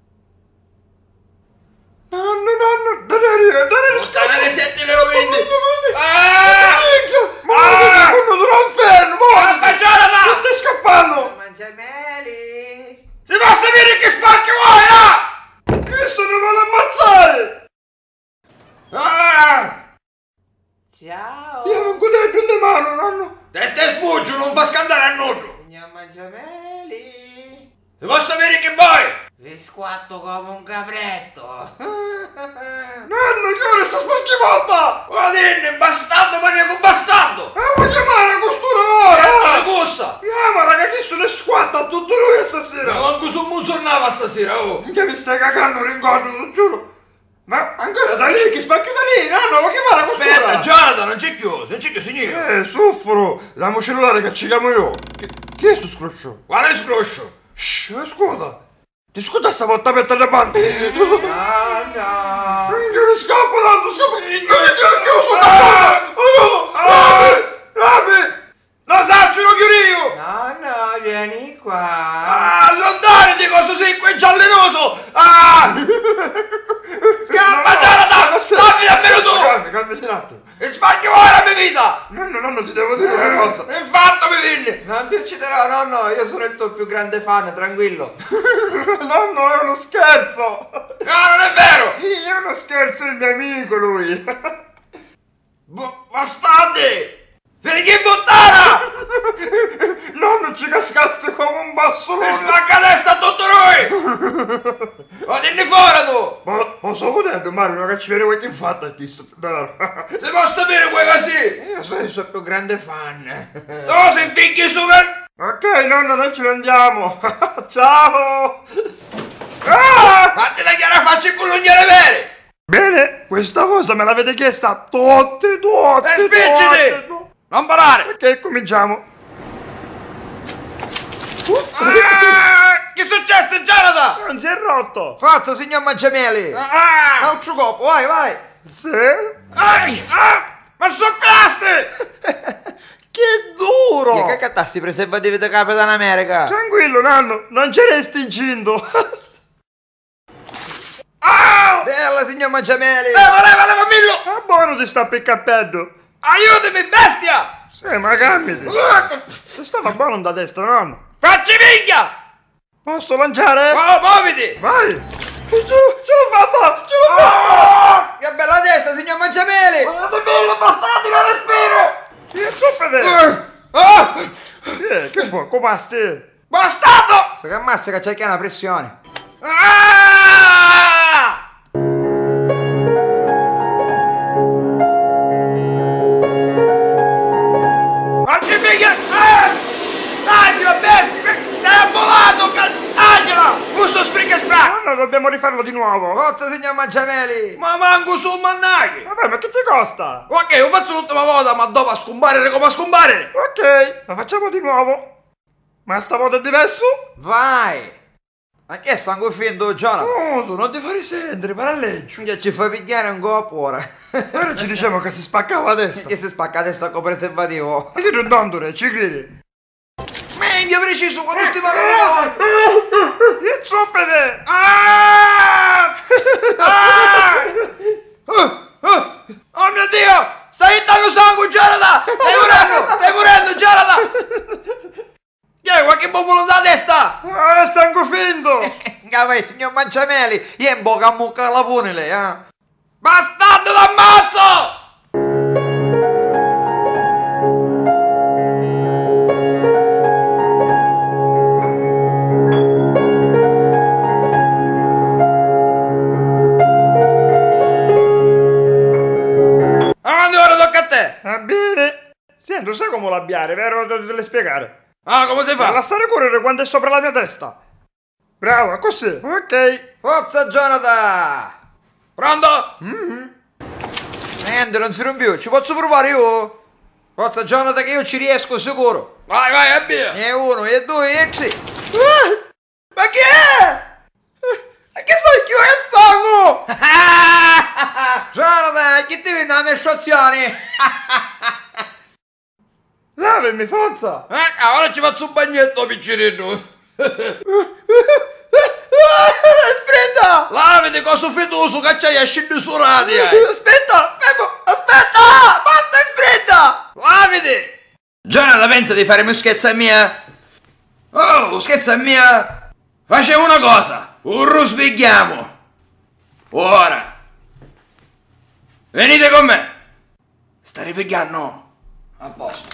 Nonno, nonno, dare, dare, Buttare le sette che lo vendi! Ah! Ah! Ma non lo fermo! Scappa, Jonathan! Mi stai scappando! Mangiameli! Si può sapere che spacchio vuoi, ah! Questo mi vuole ammazzare! Ah! Ciao! Io non codeggio di mano, nonno! Testa e spuggio, non fa scandare a nudo! Signor Mangiameli! Si può sapere che vuoi? Vi squatto come un capretto! Nonno, che ora sta spacchivolta! Odin, bastardo, maniaco bastardo! Ma vuoi chiamare Custura Ecco la ora? bussa! Chiama, raga, che sto ne squatta tutto lui stasera! Ma manco su un tornava stasera, oh! Che mi stai cagando, rincordo, lo giuro! Ma ancora da lì, che spacchi da lì! Nonno, vuoi chiamare Custura? Aspetta, Jonathan, non c'è chiuso, non c'è chiuso, signore! Eh, soffro! Dammi cellulare che ci chiamo io! Che, chi è sto scroscio? Quale scroscio? Shh, ascolta! Ti scusa stavolta per te le panne! Nonna! Non scappa, nonno, scappa! Non è chiuso da panne! Oh no! Rabi! Rabi! Lo saccio, lo chiudo io! Nonna, vieni qua! Ah, allontanati, cosa sei qui giallinoso! Ah! Scappa, Jonathan! Stammi davvero tu! Calmi, calmi un attimo! E spacchio ora la mia vita! Nonno, nonno, ti devo dire una cosa! E fatto, mi vieni! Non ti ucciderò, nonno! Io sono il tuo più grande fan, tranquillo! Nonno, è uno scherzo! No, non è vero! Sì, è uno scherzo, è il mio amico lui! B- bastardi! Perché buttara! Nonno, ci cascaste come un E bassolone! spacca la testa a tutto noi! Vadini fuori tu! Ma posso godere, Mario, che ci viene qualche fatta qui sto... Se posso sapere quei così! Io sono il suo più grande fan! No, se finchi su che... Ok, nonno, noi ce ne andiamo! Ciao! Ah! Fatti la chiara faccia e colognare vere! Bene, questa cosa me l'avete chiesta tutte, tutte, E spicciti! tutte! Non parare! Ok, cominciamo! Ah, che è successo, Jonathan? Non si è rotto! Forza, signor Mangiameli! Ah! Non ci copo, vai, vai! Sì? Ai! Ah! Ma soppiaste! Che duro! Che cattasti i preservativi da Capitan America? Tranquillo, nonno, non ce resti incinto! Ah! Bella, signor Mangiameli! Leva, leva, leva, Millo! Ma buono ti sta per il cappello! Aiutami, bestia! Sì, ma cammiti! Ti stava buono da destra, nonno! Facci minchia! Posso lanciare? Oh, muoviti! Vai! Giù, giù, fatta! Giù! Ah! Che bella testa, signor Mangiameli! Guardate bello, bastardi, non respiro! Che zuppete! Ah! Eh, che fu? Copaste? Bastardo! So che ammazza che c'è una pressione! Ah! Facci minchia! Ah! Angela, bestia! Stai volato, Angela! Musso springa e spra! Nonno, dobbiamo rifarlo di nuovo! Forza, signor Mangiameli! Ma manco su mannaghi! Vabbè, ma che ti costa? Ok, lo faccio l'ultima volta, ma dopo a scomparire come a scomparire! Ok, lo facciamo di nuovo! Ma stavolta è diverso? Vai! Ma che stanno finendo, Jonathan? No, non ti fare sentire, paralleggio! Che ci fa pigliare un coppo ora! Ora ci diciamo che si spaccava la testa! Che si spacca la testa con preservativo! E che non ci credi? Mi minchia preciso quando sti parlando. Che zoppete! Ah! Ah! Oh mio Dio! Stai dando sangue, Jonathan! Stai morendo! Stai morendo, Jonathan! Che è qualche popolo da testa? Ah, è sangue finto! Cavai, signor Manciameli, io in bocca a mucca la pone lei, eh? Bastardo d'ammazzo! Avanti, ora tocca a te! Va bene. Senti, sai come l'abbiare, vero? Devo le spiegare. Ah, come si Per fa? lasciare correre quando è sopra la mia testa. Bravo, così. Ok. Forza, Jonathan! Pronto? Niente, non si rompe più, ci posso provare io? Forza, Jonathan, che io ci riesco sicuro! Vai, vai, avvia! E uno, e due, e tre! Ah! Ma che è? Ma che sto chiù è fango? Jonathan, che ti viene la mesciazione? Lavami, forza. Eh, ora ci faccio un bagnetto, piccerino! È fredda! Lavati cosa fetoso che c'hai a scendere su radio! Aspetta, aspetta, aspetta! Basta, è fredda! Lavati! Jonathan pensa di fare scherzo a mia? Oh, scherzo a mia? Facciamo una cosa, un rusbighiamo! Ora! Venite con me! Sta ripigliando? A posto!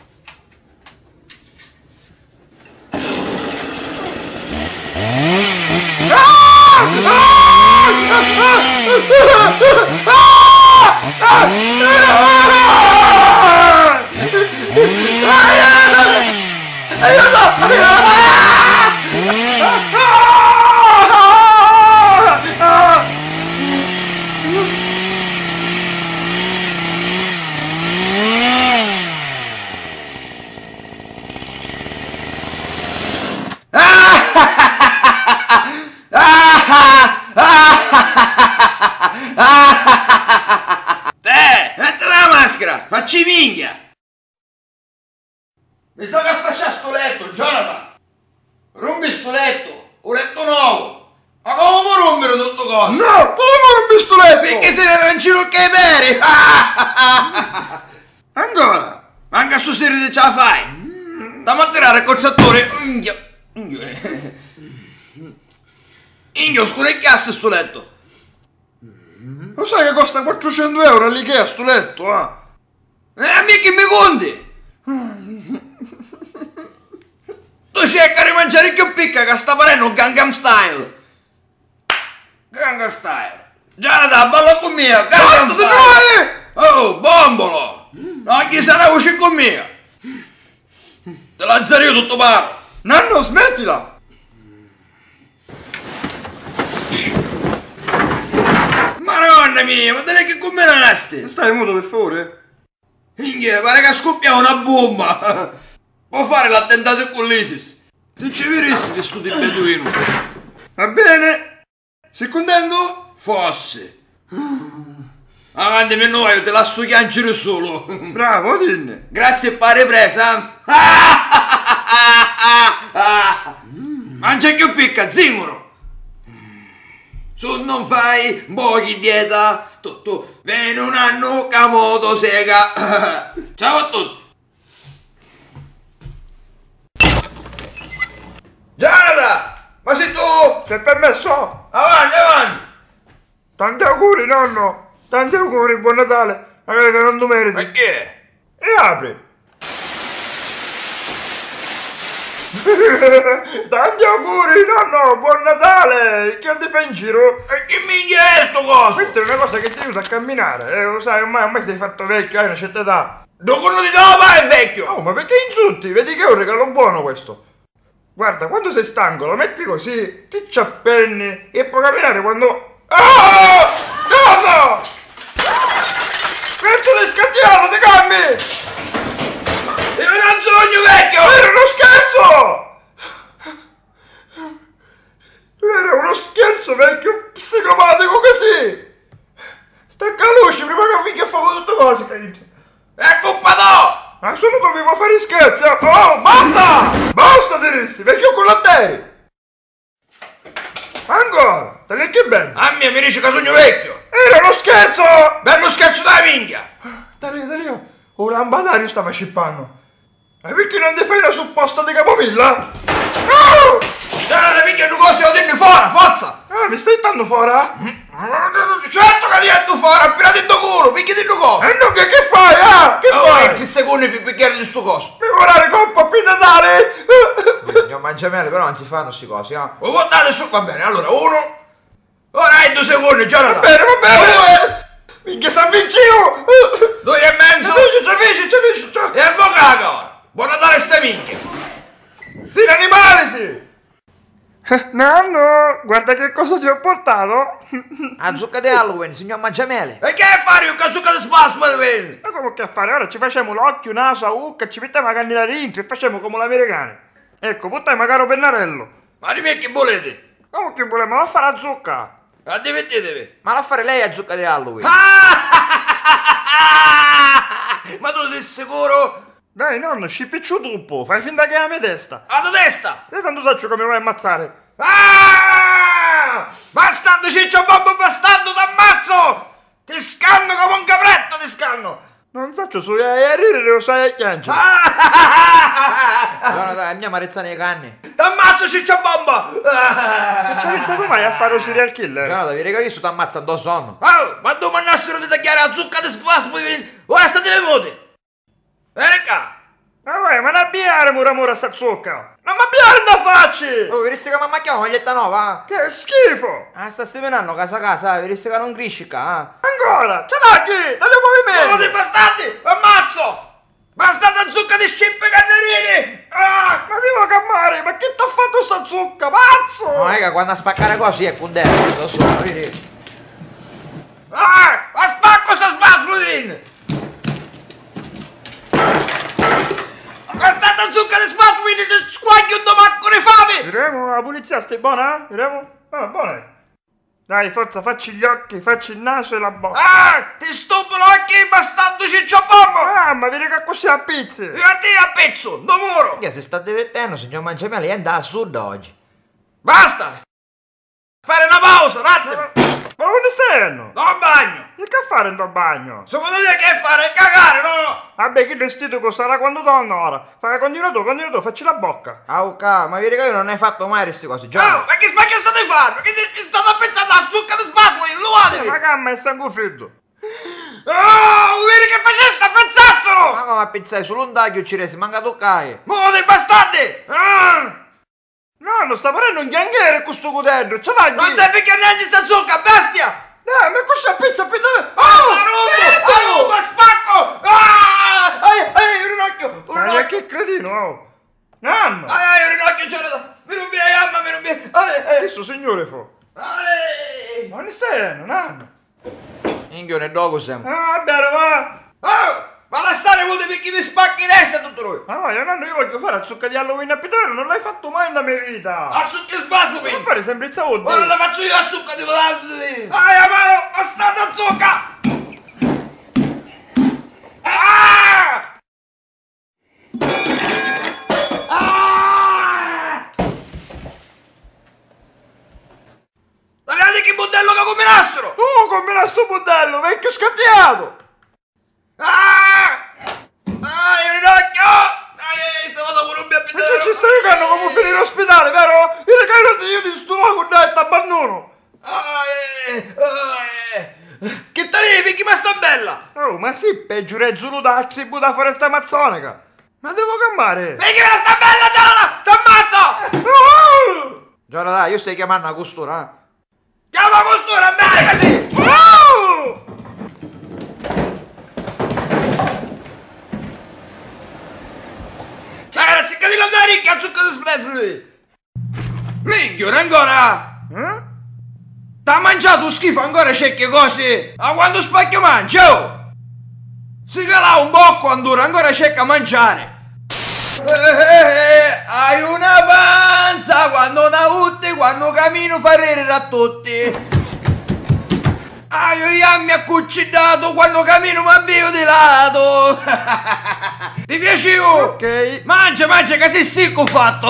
Te, metti la maschera, facci minchia! Mi sa che spacciare sto letto, Jonathan! Rompi sto letto, un letto nuovo! Ma come può rompere tutto cosa? No, come rompi sto letto? Perché se ne era in giro che peri? Ancora? Anche a sto serio ce la fai! Stiamo a tirare il cozzatore! Inghio! Inghio! Inghio, scurecchiaste sto letto! Lo sai che costa quattrocento euro all'Ikea sto letto, eh? E a me che mi conti? Tu cerca di mangiare più picca che sta parendo un Gangnam Style! Gangnam Style! Jonathan, balla con me! Gangnam Style! Oh, bombolo! Anche se la voce con me! Te la zero io tutto paro! Nanno, smettila! Madonna mia, ma te ne che con me nasti? Stai muto per favore? Inghia, pare che scoppia una bomba! Può fare l'attentato con l'ISIS! Non ci vedessi che sto di beduino! Va bene! Sei contento? Fosse! Avanti per noi, te la sto chiangere solo! Bravo, dinne! Grazie per la ripresa! Mangia più picca, zingaro! Su non fai pochi dieta, tutto viene un anno che motosega! Ciao a tutti! Jonathan! Ma sei tu? Sei permesso? Avanti, avanti! Tanti auguri, nonno! Tanti auguri, buon Natale! Magari che non tu meriti! Perché? E apri! Tanti auguri, nonno! Buon Natale! Che ti fai in giro? E che minchia è sto coso? Questa è una cosa che ti aiuta a camminare, eh, lo sai, ormai, ormai sei fatto vecchio, hai una certa età. Dopo non ti dava mai vecchio! Oh, ma perché insulti? Vedi che è un regalo buono questo. Guarda, quando sei stanco lo metti così, ti ci appenni e puoi camminare quando... Ah! Cosa? Penso di scattiano, ti cambi! Io non sogno vecchio! Era uno scherzo! Era uno scherzo vecchio psicopatico così! Stacca la luce prima che fichi a fuoco tutte cose, Felice! È colpa tua! Ma solo come può fare scherzi? Oh, basta! Basta! spostati rissi, vecchio culattere! Ancora, te che bene? A me mi dice che sogno vecchio! Era uno scherzo! Bello scherzo da minchia! Da lì, da lì, un lampadario stava scippando. E perché non ti fai una supposta di camomilla? Oh! Dai, da minchia, non così, lo tengo fuori, forza! Ah, mi stai dando fuori? Certo che ti metto fuori, appena dentro culo, picchi di coso! E non che, che fai, ah? Che Oh, fai? venti secondi per picchiare di sto coso! Mi volare coppa più Natale! Non mangia mele, però non si fanno sti cosi, eh. Lo guardate su, va bene, allora, uno... Ora hai due secondi, già Va bene, va bene! Minchia, sta vicino! Due e mezzo! Ci avvici, ci avvici, ci avvici! E avvocato ora! Buon Natale sta minchia! Sì, l'animale, sì! Nanno, guarda che cosa ti ho portato! A zucca di Halloween, signor Mangiamele. E che fare un cazzucca di spasmo di vino? Ma come che fare? Ora ci facciamo l'occhio, naso, a ucca, ci mettiamo la cannella dentro e facciamo come l'americano. Ecco, buttiamo caro pennarello. Ma di me che volete? Come che volemo? Va a fare la zucca! Ma divertitevi! Ma la fare lei a zucca di Halloween? Ma tu sei sicuro? Dai, nonno, scipicciu troppo, fai finta che è la mia testa. A tua testa! Io tanto saccio come vuoi ammazzare. Ah! Bastardo ciccio bombo bastardo t'ammazzo! Ti scanno come un capretto, ti scanno! Non saccio su a ridere lo sai a chiancia. No, no, dai, mia marezzana nei canni. T'ammazzo ciccio bombo! Non ci hai pensato mai a fare un serial killer? No, no, devi regare su t'ammazza addosso sonno. Oh, ma tu mannassero di tagliare la zucca di spasmo di vino! Ora state venuti! Vieni qua! Ma vai, ma non abbiare mura mura sta zucca! Non mi abbiare da facci! Oh, vedi che mamma chiama maglietta nuova? Che schifo! Ah, sta seminando casa casa, vedi che non cresci qua, Ancora! Ce l'ha qui! Taglia Oh, movimento! dei bastardi! Ammazzo! Bastardo zucca di scippe cannerini! Ah! Ma devo cammare! Ma che t'ha fatto sta zucca? Pazzo! No, raga, quando a spaccare così è con dentro, lo so, vedi? Ah! Ma spacco sta spasmo di vino! Bastardo zucca di spasmo di vino! Squaglio un domacco di fame! Vedremo, la pulizia stai buona? Vedremo? Ah, buona! Dai, forza, facci gli occhi, facci il naso e la bocca! Ah! Ti stoppo l'occhio, bastardo ciccio bombo! Ah, ma vedi che così a pizze! Io a te a pezzo, non muro! Che si sta divertendo, signor Mangiamele, è andato a sud oggi. Basta! Fare una pausa, un attimo! Ma dove stai? No, No bagno! che fare in tuo bagno? Secondo te che fare? Cagare, no? Vabbè, che vestito costerà quando torna ora? Fai continua tu, continua tu, facci la bocca! Ah, ok, ma vedi che io non ne hai fatto mai queste cose, Oh, già. ma che, ma che state facendo? Che, che state pensando a zucca di spatola? Illuatevi! Ma gamma è sangue freddo! Oh, vedi che faceste a Ma pensassero? come a pensare, solo un taglio ci resi, manca toccare. Mo dei bastardi! Ah! No, non sta parendo un ghianghiere questo cotello, ce l'hai Non qui! sai perché neanche sta zucca, bestia! Eh, ma così a pizza, pizza! Oh, la rubo! La rubo, spacco! Ah! Ai, ai, un rinocchio! Un Ma rinocchio! che cretino, oh! Nanno! Ai, ai, un rinocchio, Jonathan! Mi rubi la gamma, mi rubi... Ai, ai, Questo signore fu! ai! Ma ne stai, nanno? Inghione dogo sempre. Ah, bene, va! Oh, ma la stare vuole perché mi spacchi in testa tutto lui! Ma vai, nanno, io voglio fare la zucca di Halloween a Pitero, non l'hai fatto mai nella mia vita! A zucca sbasso, Non quindi! fare sempre il saluto! Ora la faccio io a zucca di volante! Ai, amaro, bastardo zucca! Ah! Ah! Guardate che budello che combinastro! Oh, combina sto modello, vecchio scattiato! Ah! Ah, il rinocchio! Ai, stavo da pure un Perché biappitero! ci stai giocando come finire in ospedale, vero? Il regalo di io di sto lago dai, t'abbandono! Ai, ai. Che te ne perché ma sta bella? Oh, ma sì, peggio Zulu da tribù da foresta amazzonica! Ma devo cammare! Perché me la sta bella, Gianna! T'ammazzo! Oh! Giora, dai, io stai chiamando la costura, eh. Chiama costura, bene così! Oh! Ragazzi, che di andare che zucca di splefri! Minchia, ancora! Eh? T'ha mangiato schifo ancora cerchi cose! A quando spacchio mangia, oh! Si cala un po' quando ancora cerca a mangiare! Eh, eh, eh, hai una panza quando una utti, quando cammino fa ridere a tutti! Ah, io io mi ha cucinato quando cammino ma bio di lato. Ti piaceva? Ok. Mangia, mangia che sei secco fatto.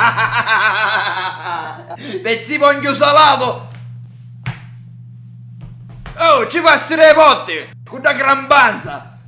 Pezzi di pongio salato. Oh, ci passerei potti. Con una gran panza.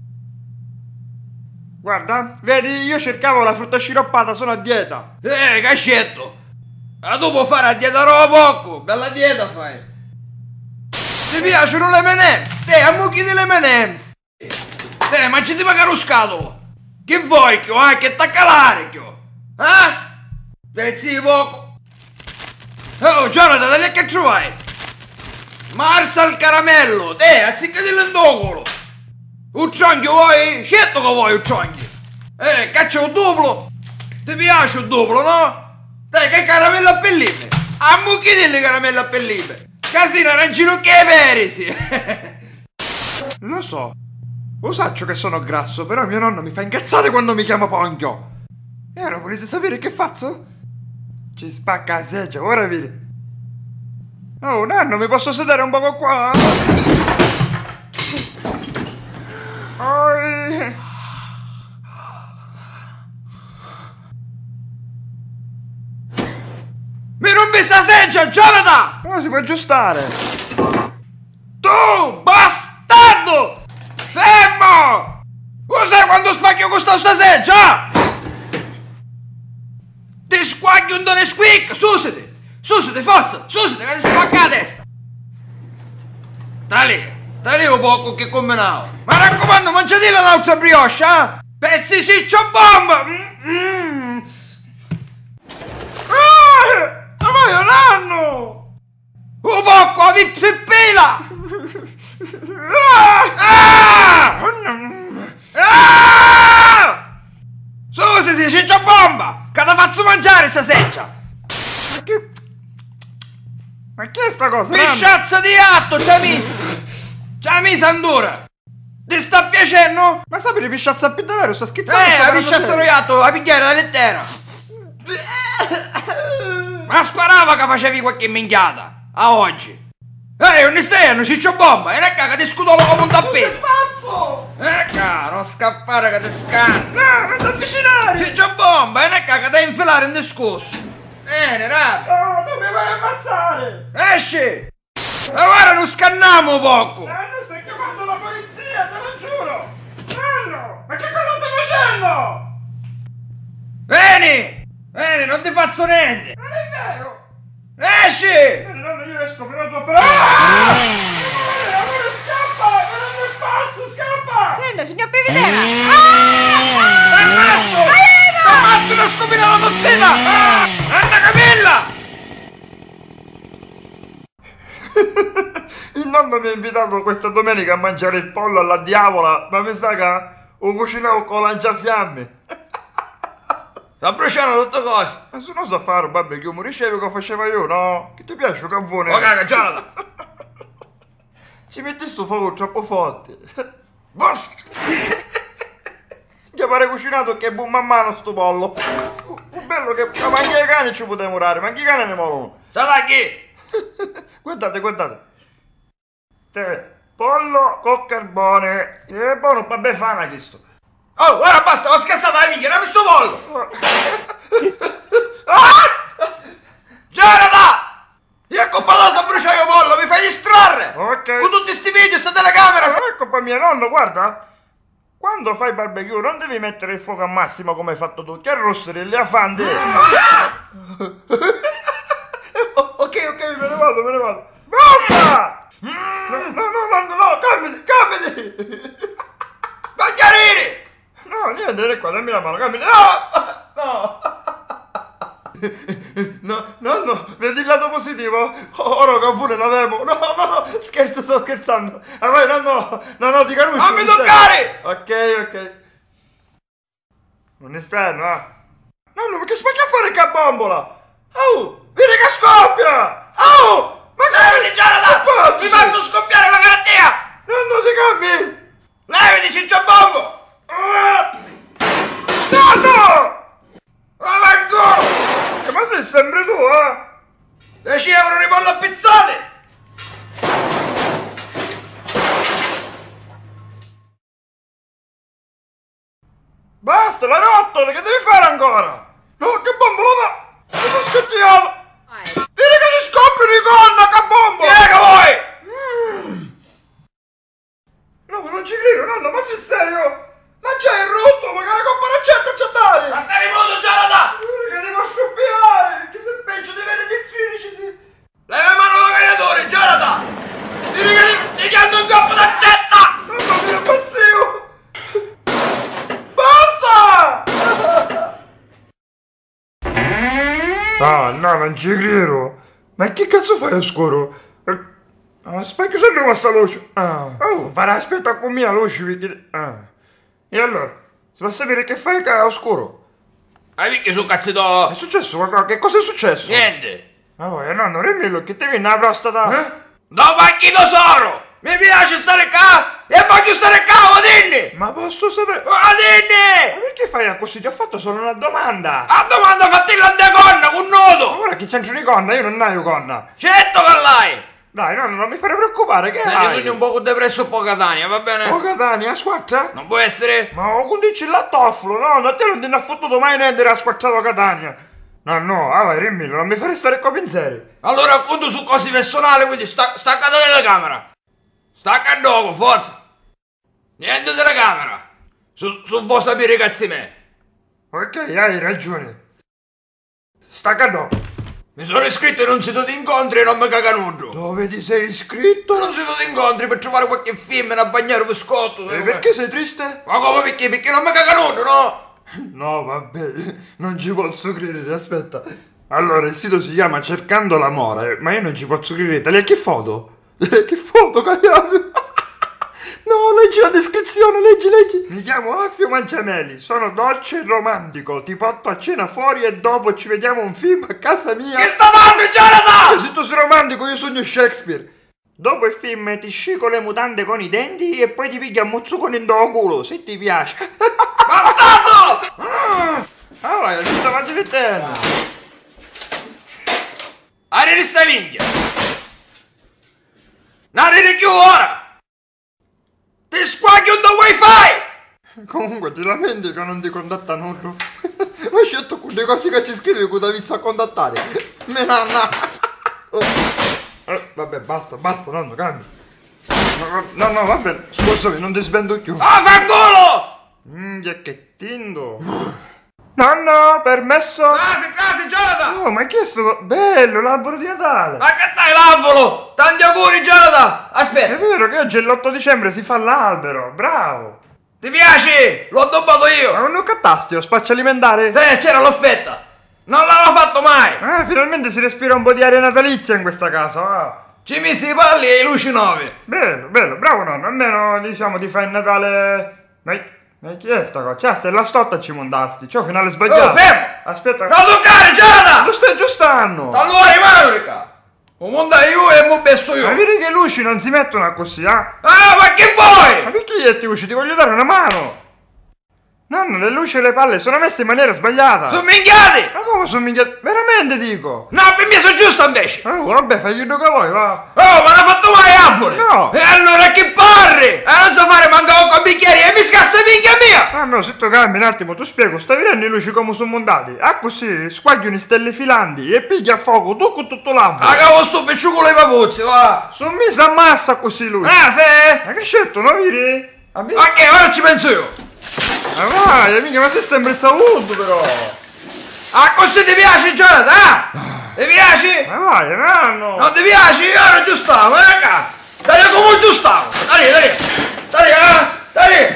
Guarda, vedi, io cercavo la frutta sciroppata, sono a dieta. Eh, cascetto. Ma tu puoi fare a dieta roba poco. Bella dieta fai. Ti piacciono le M and M's? Te, ammucchi delle M and M's. Te, mangiati magari lo scatolo. Che vuoi, chio, eh? Che t'accalare, chio? Eh? Pezzi di poco. Oh, Jonathan, dai che vuoi? Marsa al caramello, te, anziché di lentocolo. Un ciongio vuoi? Certo che vuoi un ciongio. Eh, caccia un duplo. Ti piace un duplo, no? Te, che caramello a pelline. Ammucchi delle caramello a pelline. Casino arancino che perisi. Lo so. Lo saccio che sono grasso, però mio nonno mi fa incazzare quando mi chiama Pongio. E ora volete sapere che faccio? Ci spacca la seggiola, ora vedi. Oh, nonno, mi posso sedere un poco qua? Oh. Mi rompi sta seggiola, Jonathan! No, si può aggiustare. Tu, bastardo! Fermo! Lo sai quando spacchio con sta seggiola? Ti squaglio un done squeak! Susiti! Susiti, forza! Susiti che ti spacca la testa! Dai lì! Dai lì un poco che combinavo! Ma raccomando, mangiati la nostra brioche, eh? Pezzi ciccio bomba! Mm-mm. Ah! Ma io nonno! Un poco a vizzo e pela! Ah! Ah! Ah! Susiti, ciccio bomba! Che ti faccio mangiare sta seccia! Ma che... Ma che è sta cosa? nonno? Misciazza di atto, c'ha misa! C'ha misa andura! Ti sta piacendo? Ma sapete pisciazza più davvero? Sta schizzando? Eh, sta la parlando misciazza serio. roiato, la pigliare da lettera! Ma sparava che facevi qualche minchiata! A oggi! Ehi, un esterno, ciccio bomba! E ne caga ti scutolo come un tappeto! Pazzo! Ecca, non scappare che ti scanna! No, non ti avvicinare! Ciccio bomba! E ne caga da infilare in discorso! Bene, rapi! No, tu mi vai a ammazzare! Esci! Ma guarda, non scanniamo poco! Nonno, stai chiamando la polizia, te lo giuro! Nonno, ma che cosa stai facendo? Vieni! Vieni, non ti faccio niente! Non è vero! Esci! Vieni, nonno, io esco, però tu... Però... Ah! Amore, amore, scappa! Ma non è pazzo, scappa! Senta, signor Previdera! Ammazzo! Ammazzo, non scoprirà la dozzina! Ah! Anna Camilla! Il nonno mi ha invitato questa domenica a mangiare il pollo alla diavola, ma mi sa che lo cucinavo con lanciafiamme. Sta bruciando tutte cose! Ma se non so fare un barbecue, mi ricevi che facevo io, no? Che ti piace, cavone? Oh caga, Jonathan! Ci metti sto fuoco troppo forte. Basta! Che pare cucinato che boom a mano sto pollo. Un bello che... Ma anche i cani ci potevamo murare, ma anche i cani ne morono. Sta là chi? Guardate, guardate. Te, pollo con carbone. È buono, pa' befana questo. Oh, ora basta, ho scassato la minchia, dammi sto pollo! Jonathan! Io è colpa tua se bruciai il pollo, mi fai distrarre! Ok. Con tutti sti video, sta telecamera! Non è colpa mia, nonno, guarda. Quando fai barbecue non devi mettere il fuoco a massimo come hai fatto tu, che arrossere le afande. Ok, ok, me ne vado, me ne vado. Basta! No, no, no, no, no, calmati, calmati! Spagliarini! No, niente, vieni qua, dammi la mano, calmati. No! No! No, no, no, vedi il lato positivo? Ora che pure l'avevo. No, no, no, scherzo, sto scherzando. Ah, vai, no, no, no, no, ti capisco. Non mi toccare! Ok, ok. Un esterno, ah. No, no, perché spacchi a fare il cabombola? Oh, vedi che scoppia! Oh, ma che... Levati, Jonathan! Mi fatto scoppiare la garantia! No, non ti cambi! Levati, ciccio bombo! No, no! Avango! Ma sei sempre tu, eh? dieci euro di pollo a pizzone! Basta, l'hai rotto, che devi fare ancora? No, che bombo lo fa? Mi sono scocciato! Dite che ti scoppio di gonna, che bombo! Chi è che vuoi? Mm. No, ma non ci credo, nonno, ma sei serio? Ma c'hai il rotto, magari con paraccetta c'è dare! Ma stai muto, Jonathan! Che devo scoppiare, che se peggio di vedere gli spiriti si... Leva in mano la cariatore, Jonathan! Dite che ti chiamo un colpo d'accetta! Mamma mia, impazzio! Basta! Ah, no, non ci credo. Ma che cazzo fai a scuro? Ah, specchio sempre questa luce. Ah. Oh, farà aspetta con mia luce perché... Ah. E allora? Si può sapere che fai a oscuro? Hai visto su cazzo? È successo qualcosa? Che cosa è successo? Niente! Oh, e nonno, Remillo, che ti viene la prostata? Eh? Dove vai chi tesoro? Mi piace stare qua e voglio stare qua, Odinni! Ma posso sapere... Odinni! Ma perché fai così? Ti ho fatto solo una domanda. A domanda fattilla di gonna con nudo! Ma guarda che c'entro di gonna, io non ho gonna. Certo che l'hai! Dai, nonno, non mi fare preoccupare, che Senti, hai? sogno un po' depresso un po' Catania, va bene? Oh, Catania, squarcia? Non può essere? Ma ho condici il lattofilo, no? Da te non ti ne ha fottuto mai niente a squarciato Catania. No, no, ah vai, Remillo, non mi fare stare qua pensieri. Allora appunto su cose personali, quindi sta, stacca la telecamera. Stacca il dopo, forza. Niente telecamera. Su, su vuoi sapere cazzi me. Ok, hai ragione. Stacca dopo. Mi sono iscritto in un sito di incontri e non mi caga nudo. Dove ti sei iscritto? In un sito di incontri per trovare qualche film a bagnare per scotto. E perché sei triste? Ma come perché? Perché non mi caga nudo, no? No, vabbè, non ci posso credere, aspetta. Allora, il sito si chiama Cercando l'amore, ma io non ci posso credere. Taglia che foto? Che foto, cagliamo? No, leggi la descrizione, leggi, leggi. Mi chiamo Alfio Mangiameli, sono dolce e romantico. Ti porto a cena fuori e dopo ci vediamo un film a casa mia. Che sta facendo, Jonathan? Se tu sei romantico, io sogno Shakespeare. Dopo il film ti scico le mutande con i denti e poi ti piglia un mozzucone in do culo, se ti piace. Bastardo! Ah, vai, ti stava divertendo. Arrivi sta minchia! Non arrivi più ora! Ti squaglio un wifi! Comunque ti lamenti che non ti contatta nulla. Ma scelto con le cose che ci scrivi che ti visto a contattare. Me nanna. Oh. Eh, vabbè, basta, basta, nonno, cambia. No, no, no, vabbè, scusami, non ti svendo più. Ah, fanculo! Minchia, che tindo. Nonno, permesso? Crasi, crasi, Jonathan! Oh, ma che è sto... Bello, l'albero di Natale. Ma che dai l'alvolo? Tanti auguri, Jonathan! È Aspetta, vero che oggi è l'otto dicembre, si fa l'albero, bravo. ti piace? L'ho addobbato Ma io! non ho cattastio, spaccio alimentare? Se c'era l'offerta! Non l'avevo fatto mai! Ah, finalmente si respira un po' di aria natalizia in questa casa, va. Ci messi i palli e i luci nuove! Bello, bello, bravo nonno, almeno diciamo ti fai il Natale... Ma, ma chi è sta cosa? Cioè, stella stotta ci mondasti, c'ho finale sbagliato. Oh, fermo! Aspetta, Non toccare, Jonathan! lo stai aggiustando! Allora rimane! Un mondo io e mo besso io! Ma vedi che i luci non si mettono così, ah? Ah, ma che Ma vuoi? perché ti luci? Ti voglio dare una mano! Nonno, le luci e le palle sono messe in maniera sbagliata! Sono minchiati! Ma come sono minchia... Veramente dico! No, per me sono giusto invece! Oh, vabbè, fai quello che vuoi, va! Oh, ma non ha fatto mai Apple! No. E allora che parri? E non so fare manco con bicchieri e mi scassa minchia mia! Ah no, se tu cambi un attimo, tu spiego, stai vedendo le luci come sono montati? Ah così, squagliano stelle filanti e piglia a fuoco tu con tutto l'albero! Ah, cavo sto picciucolo i papuzzi, va! Sono messa a massa così lui! Ah, se? Ma che scelto, no vedi? Ma mi- Ok, ora ci penso io! Ma vai, mica, ma sei sempre saluto però! Ah, così ti piace, Jonathan? Ah? Ti piace? Ma vai, nonno! Non ti piace? Io ero giustavo, eh, raga! Dai come giustavo! Dai, dai! Dai, eh! Dai!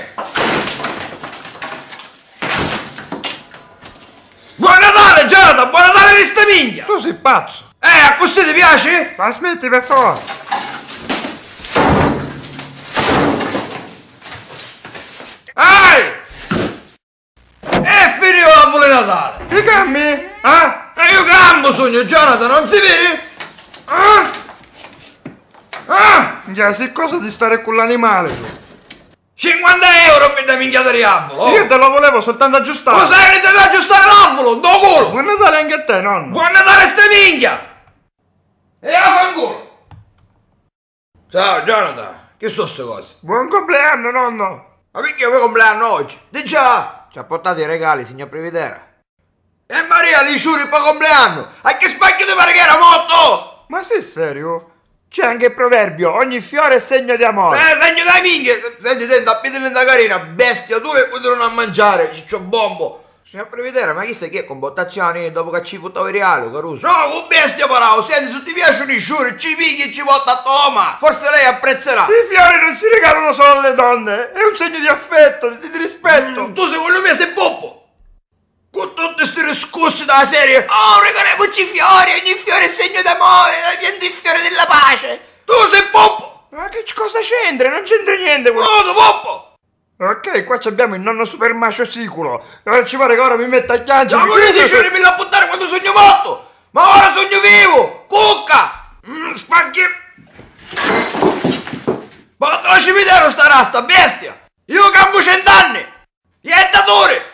Buon Natale, Jonathan! Buon Natale di sta minchia! Tu sei pazzo! Eh, così ti piace? Ma smetti per favore! Ehi! E finito l'albero di Natale! Ti cambi? Ah? E io campo sogno, Jonathan, non si vede? Ah? Ah! Già, sei cosa di stare con l'animale tu? cinquanta euro per da minchiata di albolo! Io te lo volevo soltanto aggiustare! Tu sai che devi aggiustare l'albolo, do culo! Buon Natale anche a te, nonno! Buon Natale sta minchia! E a fanculo! Ciao Jonathan, che sono queste cose? Buon compleanno, nonno! Ma perché vuoi compleanno oggi? Di già! Ci ha portato i regali, signor Prividera. E Maria li giuri il tuo compleanno! A che spacchio ti pare che era morto? Ma sei serio? C'è anche il proverbio, ogni fiore è segno di amore. Eh, segno dai minchia! Senti, senti, appetite da carina, bestia, tu che potranno a mangiare, ciccio bombo! Signor Prividera, ma chi sai che è con bottazioni dopo che ci buttavo i reali, Caruso? No, con bestia paravo, senti, se ti piacciono i giuri, ci pigli e ci porta a toma! Forse lei apprezzerà! I fiori non si regalano solo alle donne, è un segno di affetto, di, di rispetto. Mm, tu secondo me sei poppo! Con tutti questi riscossi dalla serie, oh, regaliamoci i fiori, ogni fiore è segno d'amore, viene il fiore della pace! Tu sei poppo! Ma che cosa c'entra? Non c'entra niente. No, tu poppo! Ok, qua abbiamo il nonno super macio siculo. Ora ci pare che ora mi metta a piangere. Siamo lì di giuri, mi la buttare quando sogno morto! Ma ora sogno vivo! Cucca! Mm, spacchi! Porta al cimitero sta rasta, bestia! Io campo cent'anni! Iettatore!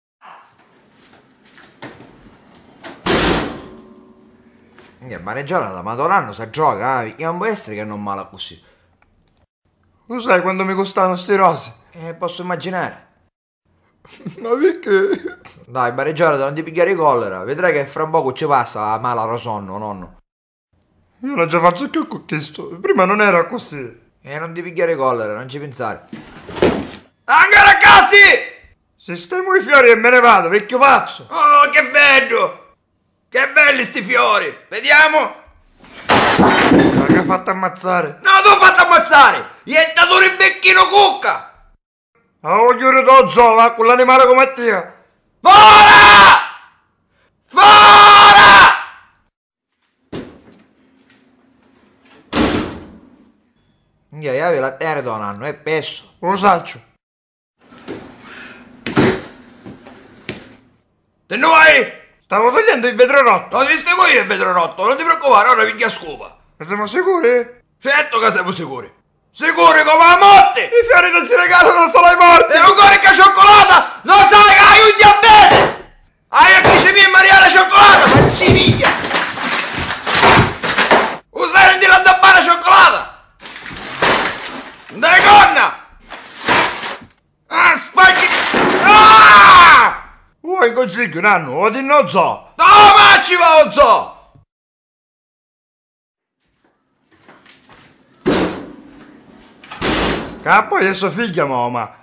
Che maneggiare da Madonna sa gioca, eh? Non può essere che non male così. Lo sai quando mi costavano sti rose? Eh, posso immaginare. Ma perché? Dai, Bareggiare, non ti pigliare collera. Vedrai che fra poco ci passa la mala rosonno, nonno. Io l'ho già fatto più con questo. Prima non era così. E non ti pigliare collera, non ci pensare. Anche ragazzi! Sistemo i fiori e me ne vado, vecchio pazzo. Oh, che bello! Che belli sti fiori! Vediamo! Ma che ha fatto ammazzare? No, tu fatto ammazzare! Iettatore il becchino cucca! Ah, voglio ridozzo, va con l'animale come te. Fora! Fora! Io io la terra da un anno, è pesso. Lo saccio. Te noi? Stavo togliendo il vetro rotto. Lo sistemo io il vetro rotto, non ti preoccupare, ora piglia scopa. Ma siamo sicuri? Certo che siamo sicuri. Sicuri come la morte! I fiori non si regalano solo ai morti. E ancora che cioccolata! Lo sai che hai un diabete! Hai a glicemia e Maria la cioccolata, ma ci piglia! Usare di la zabbana cioccolata! Dai gonna! Ah, spaghi! Ah! Vuoi consiglio un anno? O di no zo? No, ma ci va lo zoo! Capo e sua figlia, mamma.